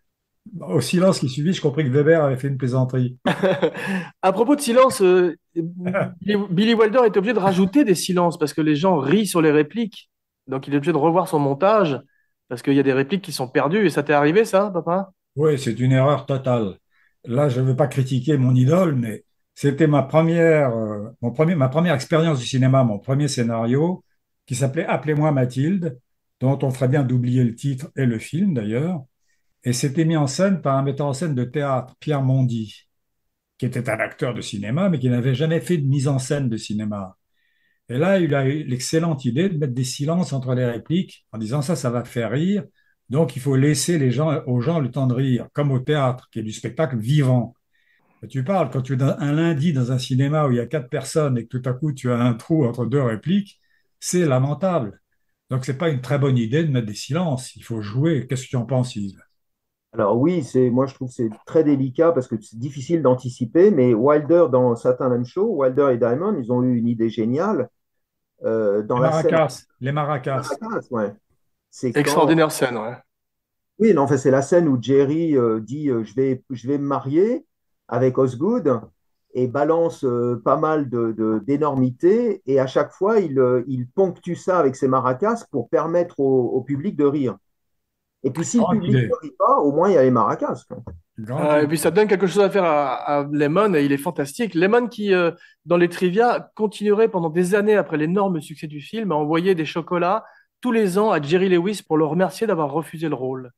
Au silence qui suivit, je compris que Weber avait fait une plaisanterie. À propos de silence, euh, Billy Billy Wilder est obligé de rajouter des silences parce que les gens rient sur les répliques. Donc il est obligé de revoir son montage parce qu'il y a des répliques qui sont perdues. Et ça t'est arrivé, ça, papa? Oui, c'est une erreur totale. Là, je ne veux pas critiquer mon idole, mais c'était ma première, euh, mon premier, ma première expérience du cinéma, mon premier scénario, qui s'appelait Appelez-moi Mathilde, dont on ferait bien d'oublier le titre et le film d'ailleurs. Et c'était mis en scène par un metteur en scène de théâtre, Pierre Mondy, qui était un acteur de cinéma, mais qui n'avait jamais fait de mise en scène de cinéma. Et là, il a eu l'excellente idée de mettre des silences entre les répliques en disant ça, ça va faire rire. Donc, il faut laisser les gens, aux gens le temps de rire, comme au théâtre, qui est du spectacle vivant. Et tu parles, quand tu es dans- un lundi dans un cinéma où il y a quatre personnes et que tout à coup tu as un trou entre deux répliques, c'est lamentable. Donc, c'est pas une très bonne idée de mettre des silences. Il faut jouer. Qu'est-ce que tu en penses, Yves? Alors oui, c'est, moi je trouve que c'est très délicat parce que c'est difficile d'anticiper, mais Wilder dans Satin Lime Show, Wilder et Diamond, ils ont eu une idée géniale euh, dans Les la scène maracas, les maracas. Maracas, ouais. C'est quand, Extraordinaire scène, ouais. oui, non, en fait, c'est la scène où Jerry euh, dit euh, je vais, je vais me marier avec Osgood et balance euh, pas mal de, de- d'énormités et à chaque fois il, euh, il ponctue ça avec ses maracas pour permettre au, au public de rire. Et puis si le Grande public ne idée. rit pas, au moins il y a les maracas, quoi. Grande Euh, et idée. puis ça donne quelque chose à faire à, à Lemon et il est fantastique. Lemon qui, euh, dans les trivia, continuerait pendant des années après l'énorme succès du film à envoyer des chocolats tous les ans à Jerry Lewis pour le remercier d'avoir refusé le rôle.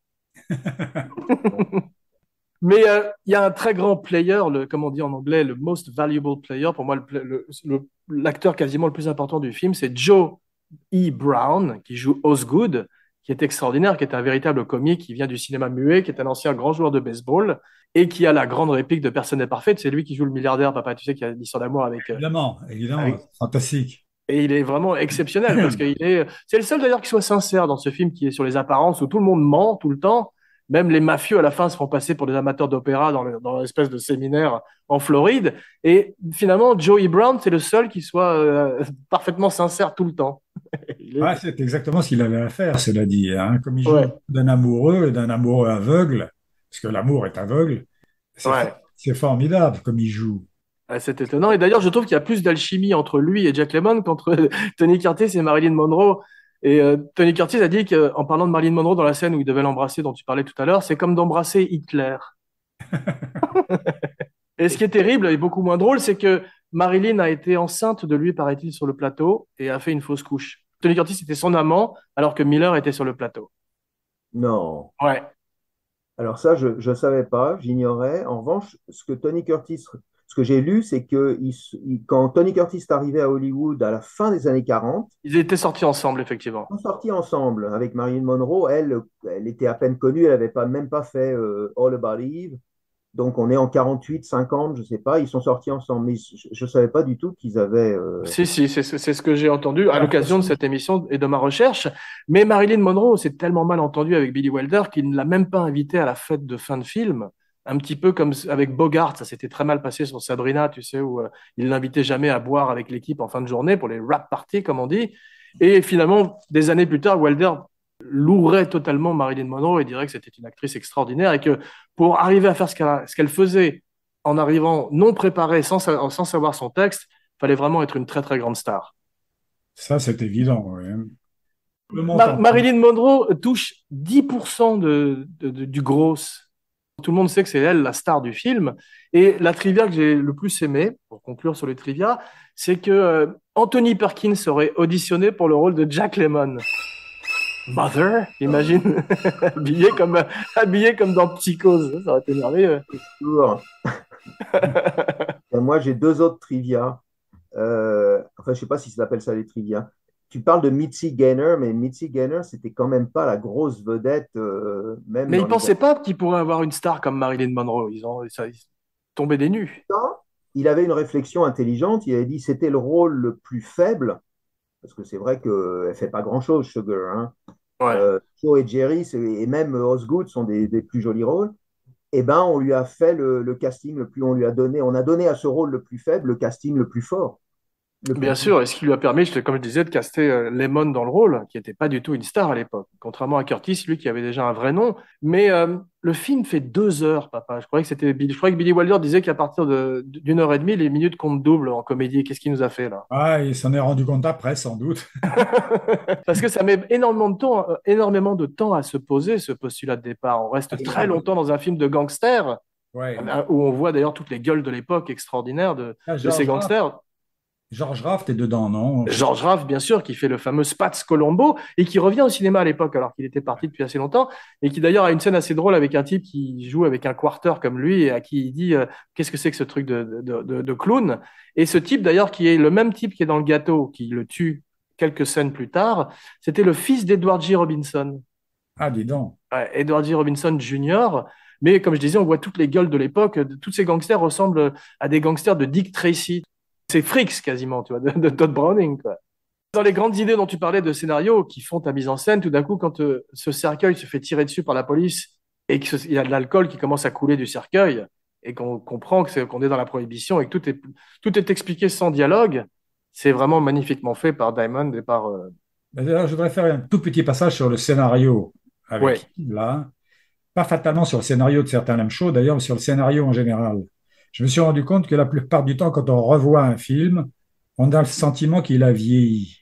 Mais euh, il y a un très grand player, le, comme on dit en anglais, le most valuable player. Pour moi, le pla- le- le- l'acteur quasiment le plus important du film, c'est Joe E. Brown, qui joue Osgood, qui est extraordinaire, qui est un véritable comique, qui vient du cinéma muet, qui est un ancien grand joueur de baseball, et qui a la grande réplique de Personne n'est parfaite. C'est lui qui joue le milliardaire, papa, tu sais, qui a l'histoire d'amour avec, euh, Évidemment, évidemment, avec- fantastique. Et il est vraiment exceptionnel, parce qu'il est... C'est le seul d'ailleurs qui soit sincère dans ce film, qui est sur les apparences, où tout le monde ment tout le temps. Même les mafieux, à la fin, se font passer pour des amateurs d'opéra dans, le- dans l'espèce de séminaire en Floride. Et finalement, Joey Brown, c'est le seul qui soit euh, parfaitement sincère tout le temps. Il est... Ah, c'est exactement ce qu'il avait à faire, cela dit, hein. Comme il joue Ouais, d'un amoureux et d'un amoureux aveugle, parce que l'amour est aveugle, c'est for- ouais. c'est formidable comme il joue. Ouais, c'est étonnant. Et d'ailleurs, je trouve qu'il y a plus d'alchimie entre lui et Jack Lemmon qu'entre Tony Curtis et Marilyn Monroe. Et euh, Tony Curtis a dit qu'en parlant de Marilyn Monroe dans la scène où il devait l'embrasser, dont tu parlais tout à l'heure, c'est comme d'embrasser Hitler. Et ce qui est terrible et beaucoup moins drôle, c'est que Marilyn a été enceinte de lui, paraît-il, sur le plateau et a fait une fausse couche. Tony Curtis était son amant alors que Miller était sur le plateau. Non. Ouais. Alors ça, je ne savais pas, j'ignorais. En revanche, ce que Tony Curtis, ce que j'ai lu, c'est que il s- il- quand Tony Curtis est arrivé à Hollywood à la fin des années quarante, Ils étaient sortis ensemble, effectivement. ils sont sortis ensemble avec Marilyn Monroe. Elle, elle était à peine connue, elle n'avait pas, même pas fait euh, All About Eve. Donc on est en quarante-huit, cinquante, je ne sais pas. Ils sont sortis ensemble, mais je ne savais pas du tout qu'ils avaient. euh, Si, si, c'est c'est ce que j'ai entendu à Ah, l'occasion de cette émission et de ma recherche. Mais Marilyn Monroe s'est tellement mal entendu avec Billy Wilder qu'il ne l'a même pas invité à la fête de fin de film. Un petit peu comme avec Bogart, ça s'était très mal passé sur Sabrina, tu sais, où euh, il l'invitait jamais à boire avec l'équipe en fin de journée pour les rap parties, comme on dit. Et finalement, des années plus tard, Wilder louerait totalement Marilyn Monroe et dirait que c'était une actrice extraordinaire et que pour arriver à faire ce qu'elle ce qu'elle faisait en arrivant non préparée, sans, sa- sans savoir son texte, fallait vraiment être une très très grande star. Ça, c'est évident, oui, hein. Le Ma- montant. Marilyn Monroe touche dix pour cent de, de- de- du gros. Tout le monde sait que c'est elle la star du film. Et la trivia que j'ai le plus aimé, pour conclure sur les trivia, c'est que euh, Anthony Perkins aurait auditionné pour le rôle de Jack Lemmon. Mother, imagine, habillé comme, habillé comme dans Psychose, ça aurait été merveilleux. toujours. Et moi, j'ai deux autres trivia. Euh, enfin, je ne sais pas si ça s'appelle ça les trivia. Tu parles de Mitzi Gaynor, mais Mitzi Gaynor, c'était quand même pas la grosse vedette, euh, même Mais ils dans ne les pensaient pas qu'il pourrait avoir une star comme Marilyn Monroe. Ils ont, ça, ils tombaient des nues. années. Il avait une réflexion intelligente. Il avait dit c'était le rôle le plus faible, parce que c'est vrai qu'elle ne fait pas grand-chose, Sugar, hein. Ouais. Euh, Joe et Jerry, c'est- et même Osgood sont des, des plus jolis rôles. Eh ben, on lui a fait le, le casting le plus, on lui a donné, on a donné à ce rôle le plus faible le casting le plus fort. le Bien public. sûr, et ce qui lui a permis, je- comme je disais, de caster euh, Lemon dans le rôle, qui n'était pas du tout une star à l'époque, contrairement à Curtis, lui qui avait déjà un vrai nom. Mais euh, le film fait deux heures, papa. Je croyais que c'était Billy, je croyais que Billy Wilder disait qu'à partir de, d'une heure et demie, les minutes comptent double en comédie. Qu'est-ce qu'il nous a fait là? Ah, il s'en est rendu compte après, sans doute. Parce que ça met énormément de temps, euh, énormément de temps à se poser, ce postulat de départ. On Ah, reste c'est très impossible. longtemps dans un film de gangster, Ouais. euh, où on voit d'ailleurs toutes les gueules de l'époque extraordinaires de, Ah, de ces George Raft, gangsters. George Raft est dedans, non? Je sais George Raft, bien sûr, qui fait le fameux Spats Colombo et qui revient au cinéma à l'époque, alors qu'il était parti depuis assez longtemps, et qui d'ailleurs a une scène assez drôle avec un type qui joue avec un quarter comme lui et à qui il dit euh, qu'est-ce que c'est que ce truc de, de, de, de clown. Et ce type d'ailleurs, qui est le même type qui est dans le gâteau, qui le tue quelques scènes plus tard, c'était le fils d'Edward G. Robinson. Ah, dis donc. Ouais, Edward G. Robinson junior Mais comme je disais, on voit toutes les gueules de l'époque. Tous ces gangsters ressemblent à des gangsters de Dick Tracy. C'est Freaks quasiment, tu vois, de, de Todd Browning, quoi. Dans les grandes idées dont tu parlais de scénario qui font ta mise en scène, tout d'un coup, quand euh, ce cercueil se fait tirer dessus par la police et qu'il y a de l'alcool qui commence à couler du cercueil et qu'on comprend que c'est, qu'on est dans la prohibition et que tout est, tout est expliqué sans dialogue, c'est vraiment magnifiquement fait par Diamond et par... euh, Mais d'ailleurs, je voudrais faire un tout petit passage sur le scénario Ouais, avec Yves, là. Pas fatalement sur le scénario de certains Lame Show, d'ailleurs, mais sur le scénario en général. Je me suis rendu compte que la plupart du temps, quand on revoit un film, on a le sentiment qu'il a vieilli.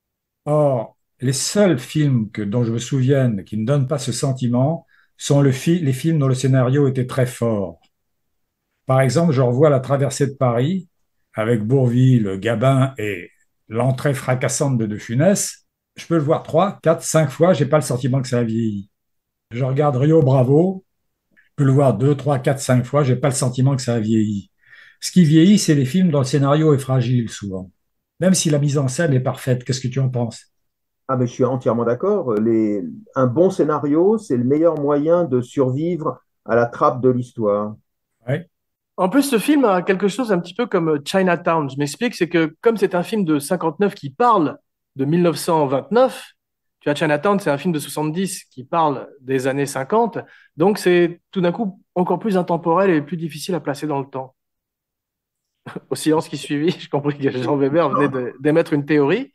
Or, les seuls films que, dont je me souvienne qui ne donnent pas ce sentiment sont le fi- les films dont le scénario était très fort. Par exemple, je revois La Traversée de Paris avec Bourvil, Gabin et l'entrée fracassante de De Funès. Je peux le voir trois, quatre, cinq fois, j'ai pas le sentiment que ça a vieilli. Je regarde Rio Bravo, je peux le voir deux, trois, quatre, cinq fois, j'ai pas le sentiment que ça a vieilli. Ce qui vieillit, c'est les films dont le scénario est fragile souvent. Même si la mise en scène est parfaite, qu'est-ce que tu en penses? Ah, mais je suis entièrement d'accord. Les... Un bon scénario, c'est le meilleur moyen de survivre à la trappe de l'histoire. Ouais. en plus, ce film a quelque chose un petit peu comme euh, Chinatown. Je m'explique, c'est que comme c'est un film de cinquante-neuf qui parle de mille neuf cent vingt-neuf, tu vois, Chinatown, c'est un film de soixante-dix qui parle des années cinquante, donc c'est tout d'un coup encore plus intemporel et plus difficile à placer dans le temps. Au silence qui suivit, je compris que Jean Weber venait de- d'émettre une théorie.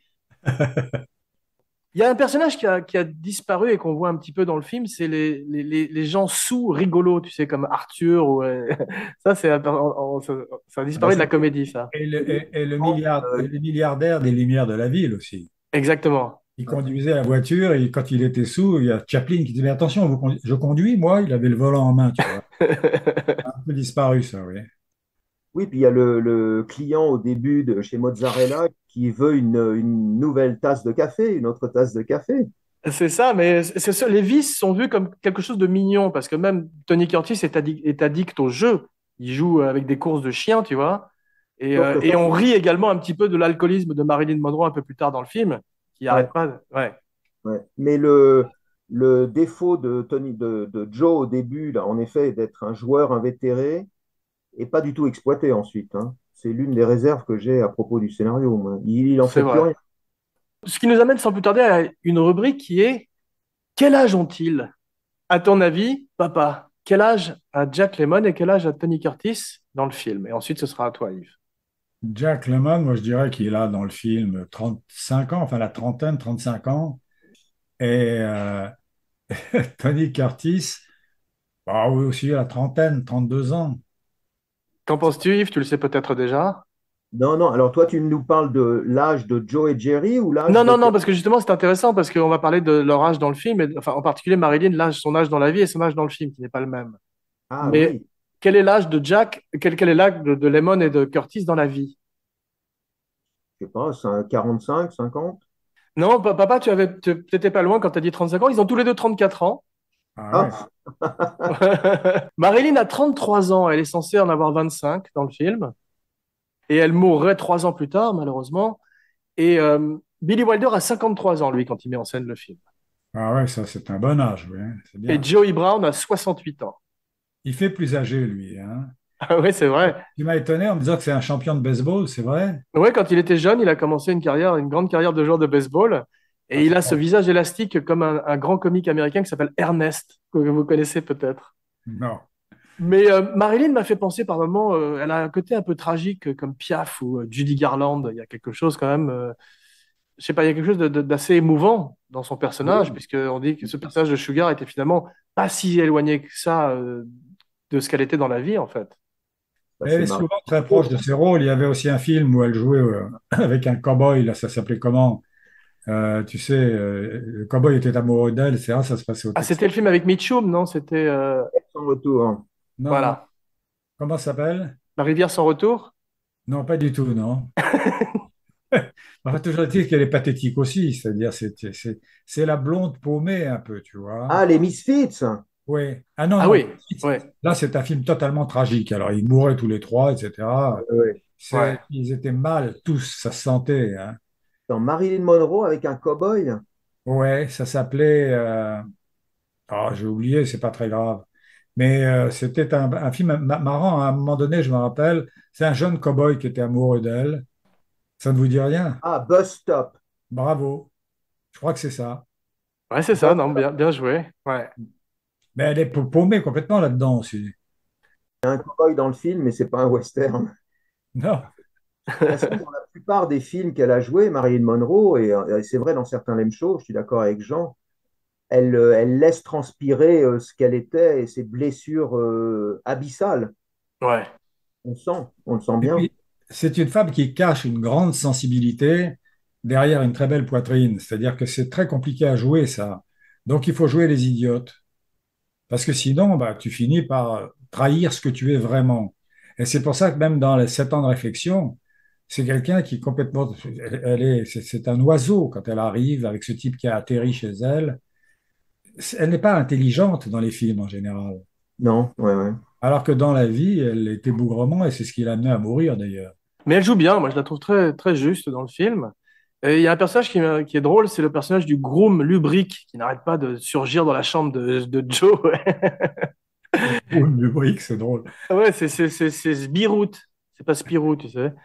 Il y a un personnage qui a, qui a disparu et qu'on voit un petit peu dans le film, c'est les, les, les, les gens sous rigolos, tu sais, comme Arthur. Ou, euh, ça, c'est, un- on- on- ça, ça a Ah ben, disparu de la c'est- comédie, ça. et, le, et- et le milliard, et le milliardaire des Lumières de la ville aussi. Exactement. Il conduisait la voiture et quand il était sous, il y a Chaplin qui disait, mais attention, vous condu- je conduis, moi, il avait le volant en main, tu vois. Un peu disparu, ça, oui. Oui, puis il y a le, le client au début de chez Mozzarella qui veut une, une nouvelle tasse de café, une autre tasse de café. C'est ça, mais c'est ça, les vices sont vus comme quelque chose de mignon parce que même Tony Curtis est addict, est addict au jeu. Il joue avec des courses de chiens, tu vois. Et, Sauf euh, que et quand on rit également un petit peu de l'alcoolisme de Marilyn Monroe un peu plus tard dans le film, qui ouais, arrête pas. de- Ouais, ouais. Mais le, le défaut de Tony, de, de Joe au début, là, en effet, d'être un joueur invétéré, est pas du tout exploité ensuite, hein. C'est l'une des réserves que j'ai à propos du scénario, moi. Il, il en c'est fait plus vrai. rien. Ce qui nous amène sans plus tarder à une rubrique qui est quel âge ont-ils? À ton avis, papa, quel âge a Jack Lemmon et quel âge a Tony Curtis dans le film? Et ensuite, ce sera à toi, Yves. Jack Lemmon, moi, je dirais qu'il a dans le film trente-cinq ans, enfin la trentaine, trente-cinq ans. Et euh, Tony Curtis, bah oui, aussi la trentaine, trente-deux ans. Qu'en penses-tu, Yves? Tu le sais peut-être déjà. Non, non, alors toi, tu nous parles de l'âge de Joe et Jerry ou l'âge Non, de non, non, Curtis? parce que justement, c'est intéressant parce qu'on va parler de leur âge dans le film, et, enfin, en particulier Marilyn, l'âge, son âge dans la vie et son âge dans le film, qui n'est pas le même. Ah Mais oui, quel est l'âge de Jack, quel, quel est l'âge de, de Lemmon et de Curtis dans la vie? je sais pas, c'est un quarante-cinq, cinquante. Non, pa- papa, tu avais, tu n'étais pas loin quand tu as dit trente-cinq ans. Ils ont tous les deux trente-quatre ans. Ah ouais. Ah, Marilyn a trente-trois ans. Elle est censée en avoir vingt-cinq dans le film. Et elle mourrait trois ans plus tard, malheureusement. Et euh, Billy Wilder a cinquante-trois ans, lui, quand il met en scène le film. Ah ouais, ça c'est un bon âge, oui, hein, c'est Et bien. Joey Brown a soixante-huit ans. Il fait plus âgé, lui, hein. Ah oui, c'est vrai. Tu m'as étonné en me disant que c'est un champion de baseball, c'est vrai? Ouais, quand il était jeune, il a commencé une carrière, une grande carrière de joueur de baseball. Ah, Et il c'est a pas... ce visage élastique comme un, un grand comique américain qui s'appelle Ernest, que vous connaissez peut-être. Non. Mais euh, Marilyn m'a fait penser par moments, euh, elle a un côté un peu tragique euh, comme Piaf ou euh, Judy Garland. Il y a quelque chose quand même, euh, je sais pas, il y a quelque chose de- de- d'assez émouvant dans son personnage, Oui, puisqu'on dit que ce personnage de Sugar était finalement pas si éloigné que ça euh, de ce qu'elle était dans la vie, en fait. bah, Elle c'est est Marie. souvent très proche de ses rôles. Il y avait aussi un film où elle jouait euh, avec un cow-boy, là, ça s'appelait comment? Euh, tu sais, euh, le cow-boy était amoureux d'elle, et cetera. Ça se passait au Ah, c'était Texas. le film avec Mitchum, non? C'était, euh, Sans retour. Non, non. voilà, Comment ça s'appelle? La rivière sans retour. Non, pas du tout, non. Enfin, toujours dit qu'elle est pathétique aussi, c'est-à-dire c'est c'est c'est la blonde paumée un peu, tu vois. Ah, les Misfits. Oui. Ah non, Ah non. oui, ouais, Là, c'est un film totalement tragique. Alors, ils mouraient tous les trois, et cetera. Ouais. ouais. C'est, ils étaient mal tous, ça se sentait, hein. Dans Marilyn Monroe avec un cow-boy. Ouais, ça s'appelait. Euh, ah, j'ai oublié, c'est pas très grave. Mais euh, c'était un, un film ma- marrant. À un moment donné, je me rappelle, c'est un jeune cow-boy qui était amoureux d'elle. Ça ne vous dit rien? Ah, Bus Stop. Bravo. Je crois que c'est ça. Ouais, c'est ça, Bus non, Stop. bien, bien joué. Ouais. Mais elle est pa- paumée complètement là-dedans aussi. Il y a un cow-boy dans le film, mais c'est pas un western. Non. De toute façon, dans la plupart des films qu'elle a joué, Marilyn Monroe, et, euh, c'est vrai dans certains Lem Show, je suis d'accord avec Jean, elle, euh, elle laisse transpirer euh, ce qu'elle était et ses blessures euh, abyssales. Ouais. On sent, on le sent Et bien. puis, c'est une femme qui cache une grande sensibilité derrière une très belle poitrine. C'est-à-dire que c'est très compliqué à jouer, ça. Donc, il faut jouer les idiotes. Parce que sinon, bah, tu finis par trahir ce que tu es vraiment. Et c'est pour ça que même dans les sept ans de réflexion, c'est quelqu'un qui est complètement, elle, elle est, c'est c'est un oiseau quand elle arrive avec ce type qui a atterri chez elle. Elle n'est pas intelligente dans les films en général. Non, ouais, ouais. Alors que dans la vie, elle était bougrement et c'est ce qui l'a amené à mourir d'ailleurs. Mais elle joue bien, moi je la trouve très, très juste dans le film. Et il y a un personnage qui, m'a- qui est drôle, c'est le personnage du groom lubrique qui n'arrête pas de surgir dans la chambre de, de Joe. Ou une rubrique, c'est drôle. Ouais, c'est c'est c'est c'est Sbirout, c'est pas Spirou, tu sais.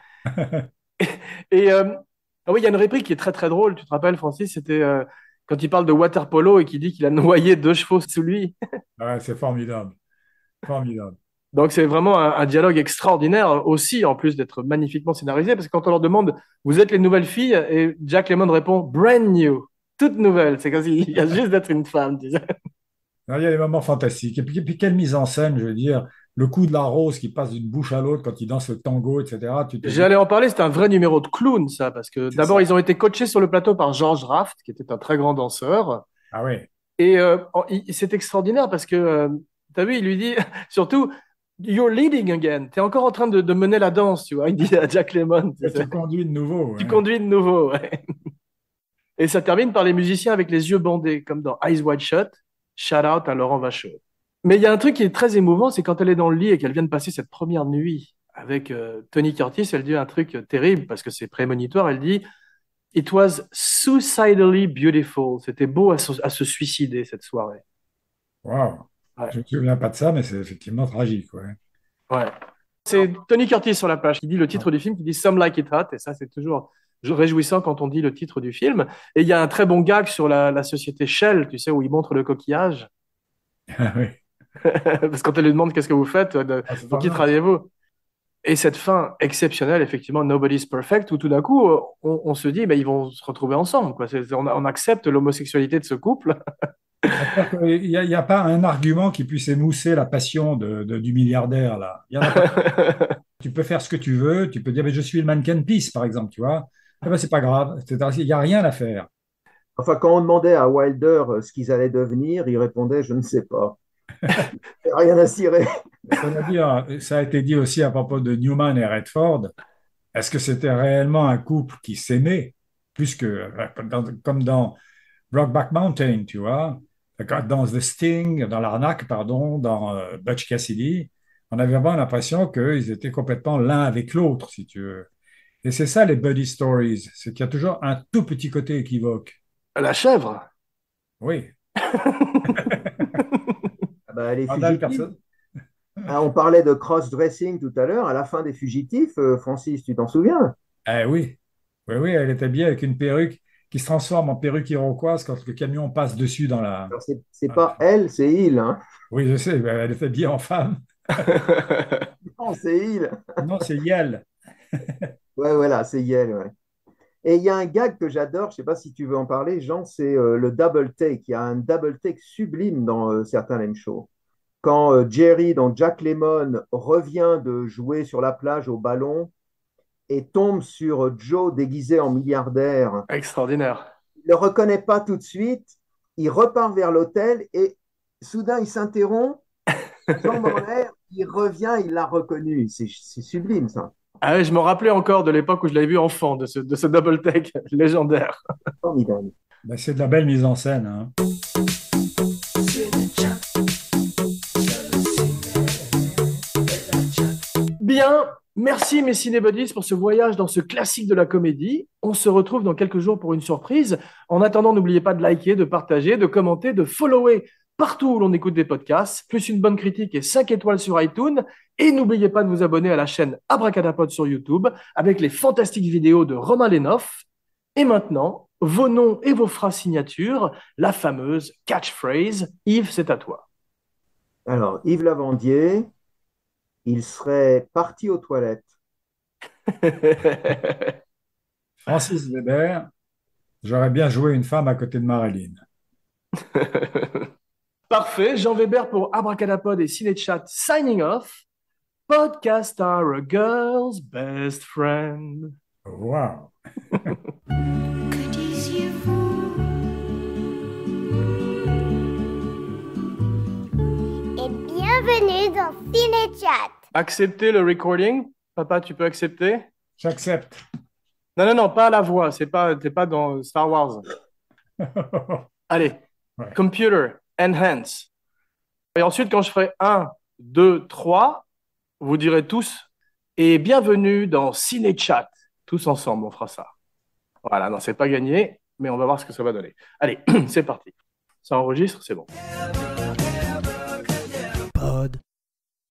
Et euh, ah oui, il y a une réplique qui est très très drôle. Tu te rappelles, Francis, c'était euh, quand il parle de water polo et qu'il dit qu'il a noyé deux chevaux sous lui. Ouais, c'est formidable. Formidable. Donc c'est vraiment un, un dialogue extraordinaire aussi, en plus d'être magnifiquement scénarisé, parce que quand on leur demande, vous êtes les nouvelles filles, et Jack Lemmon répond, brand new, toute nouvelle. C'est comme s'il y a juste d'être une femme, tu sais. Non, il y a des moments fantastiques. Et puis, et puis quelle mise en scène, je veux dire, le coup de la rose qui passe d'une bouche à l'autre quand il danse le tango, et cetera. Tu te dis, J'allais en parler, c'était un vrai numéro de clown, ça, parce que c'est d'abord, ça. ils ont été coachés sur le plateau par George Raft, qui était un très grand danseur. Ah oui. Et euh, en- il- c'est extraordinaire parce que, euh, tu as vu, il lui dit, surtout, You're leading again. Tu es encore en train de, de mener la danse, tu vois. Il dit à Jack Lemmon, tu Et sais. tu conduis de nouveau. Tu Ouais. conduis de nouveau, ouais. Et ça termine par les musiciens avec les yeux bandés, comme dans Eyes Wide Shut. Shout out à Laurent Vachaud. Mais il y a un truc qui est très émouvant, c'est quand elle est dans le lit et qu'elle vient de passer cette première nuit avec euh, Tony Curtis, elle dit un truc terrible parce que c'est prémonitoire. Elle dit It was suicidally beautiful. C'était beau à se, à se suicider cette soirée. Waouh. Ouais, Je ne me souviens pas de ça, mais c'est effectivement tragique. Ouais. ouais. C'est Tony Curtis sur la page qui dit le titre du film, qui dit Some Like It Hot, et ça c'est toujours réjouissant quand on dit le titre du film. Et il y a un très bon gag sur la, la société Shell, tu sais, où il montre le coquillage. Ah oui. Parce que quand elle lui demande qu'est-ce que vous faites, euh, Ah, c'est pour qui formidable. travaillez-vous? Et cette fin exceptionnelle, effectivement, Nobody's Perfect, où tout d'un coup, euh, on, on se dit, ben, ils vont se retrouver ensemble, quoi. C'est- on, on accepte l'homosexualité de ce couple. C'est-à-dire qu'il n'y a, il y a pas un argument qui puisse émousser la passion de- de- du milliardaire, là. Il y en a pas. Tu peux faire ce que tu veux, tu peux dire, mais je suis le mannequin Peace, par exemple, tu vois. Eh ben, c'est pas grave. C'est-à-dire qu'il n'y a rien à faire. Enfin, quand on demandait à Wilder euh, ce qu'ils allaient devenir, il répondait, je ne sais pas. Rien à cirer. Cela dit, euh, ça a été dit aussi à propos de Newman et Redford. Est-ce que c'était réellement un couple qui s'aimait plus que, euh, dans- comme dans Brokeback Mountain, tu vois, dans The Sting, dans l'Arnaque, pardon, dans euh, Butch Cassidy, on avait vraiment l'impression qu'ils étaient complètement l'un avec l'autre, si tu veux. Et c'est ça les buddy stories, c'est qu'il y a toujours un tout petit côté équivoque. La chèvre. Oui. Ah bah, les Ah, là, le fugitifs. perso- Ah, on parlait de cross-dressing tout à l'heure. À la fin des fugitifs, euh, Francis, tu t'en souviens? Eh oui, oui, oui, elle était bien avec une perruque qui se transforme en perruque iroquoise quand le camion passe dessus dans la... Alors, c'est c'est pas elle, c'est il, hein. Oui, je sais, elle était bien en femme. Non, c'est il. Non, c'est Yale. Ouais, voilà, c'est Yale, ouais. Et il y a un gag que j'adore, je ne sais pas si tu veux en parler, Jean, c'est euh, le double take. Il y a un double take sublime dans euh, certains Lame Show. Quand euh, Jerry, donc Jack Lemmon, revient de jouer sur la plage au ballon et tombe sur euh, Joe déguisé en milliardaire, Extraordinaire. il ne le reconnaît pas tout de suite, il repart vers l'hôtel et soudain il s'interrompt, jambe en l'air, il revient, il l'a reconnu. C'est c'est sublime ça, Ah ouais, je me rappelais encore de l'époque où je l'avais vu enfant, de ce, de ce double take légendaire. formidable. Ben, c'est de la belle mise en scène, hein. Bien, merci mes cinébodies pour ce voyage dans ce classique de la comédie. On se retrouve dans quelques jours pour une surprise. En attendant, n'oubliez pas de liker, de partager, de commenter, de follower partout où l'on écoute des podcasts, plus une bonne critique et cinq étoiles sur iTunes. Et n'oubliez pas de vous abonner à la chaîne Abracadapod sur YouTube avec les fantastiques vidéos de Romain Lenoff. Et maintenant, vos noms et vos phrases signatures, la fameuse catchphrase. Yves, c'est à toi. Alors, Yves Lavandier, il serait parti aux toilettes. Francis Weber, j'aurais bien joué une femme à côté de Marilyn. Parfait, Jean Weber pour Abracadapod et Cinéchat signing off. Podcasts are a girl's best friend. Wow. Que disiez-vous? Et bienvenue dans Cinéchat. Accepter le recording? Papa, tu peux accepter? J'accepte. Non, non, non, pas à la voix, c'est pas, t'es pas dans Star Wars. Allez, Ouais. computer, enhance. Et ensuite, quand je ferai un, deux, trois, vous direz tous, et bienvenue dans Cinéchat. Tous ensemble, on fera ça. Voilà, non, c'est pas gagné, mais on va voir ce que ça va donner. Allez, c'est parti. Ça enregistre, c'est bon.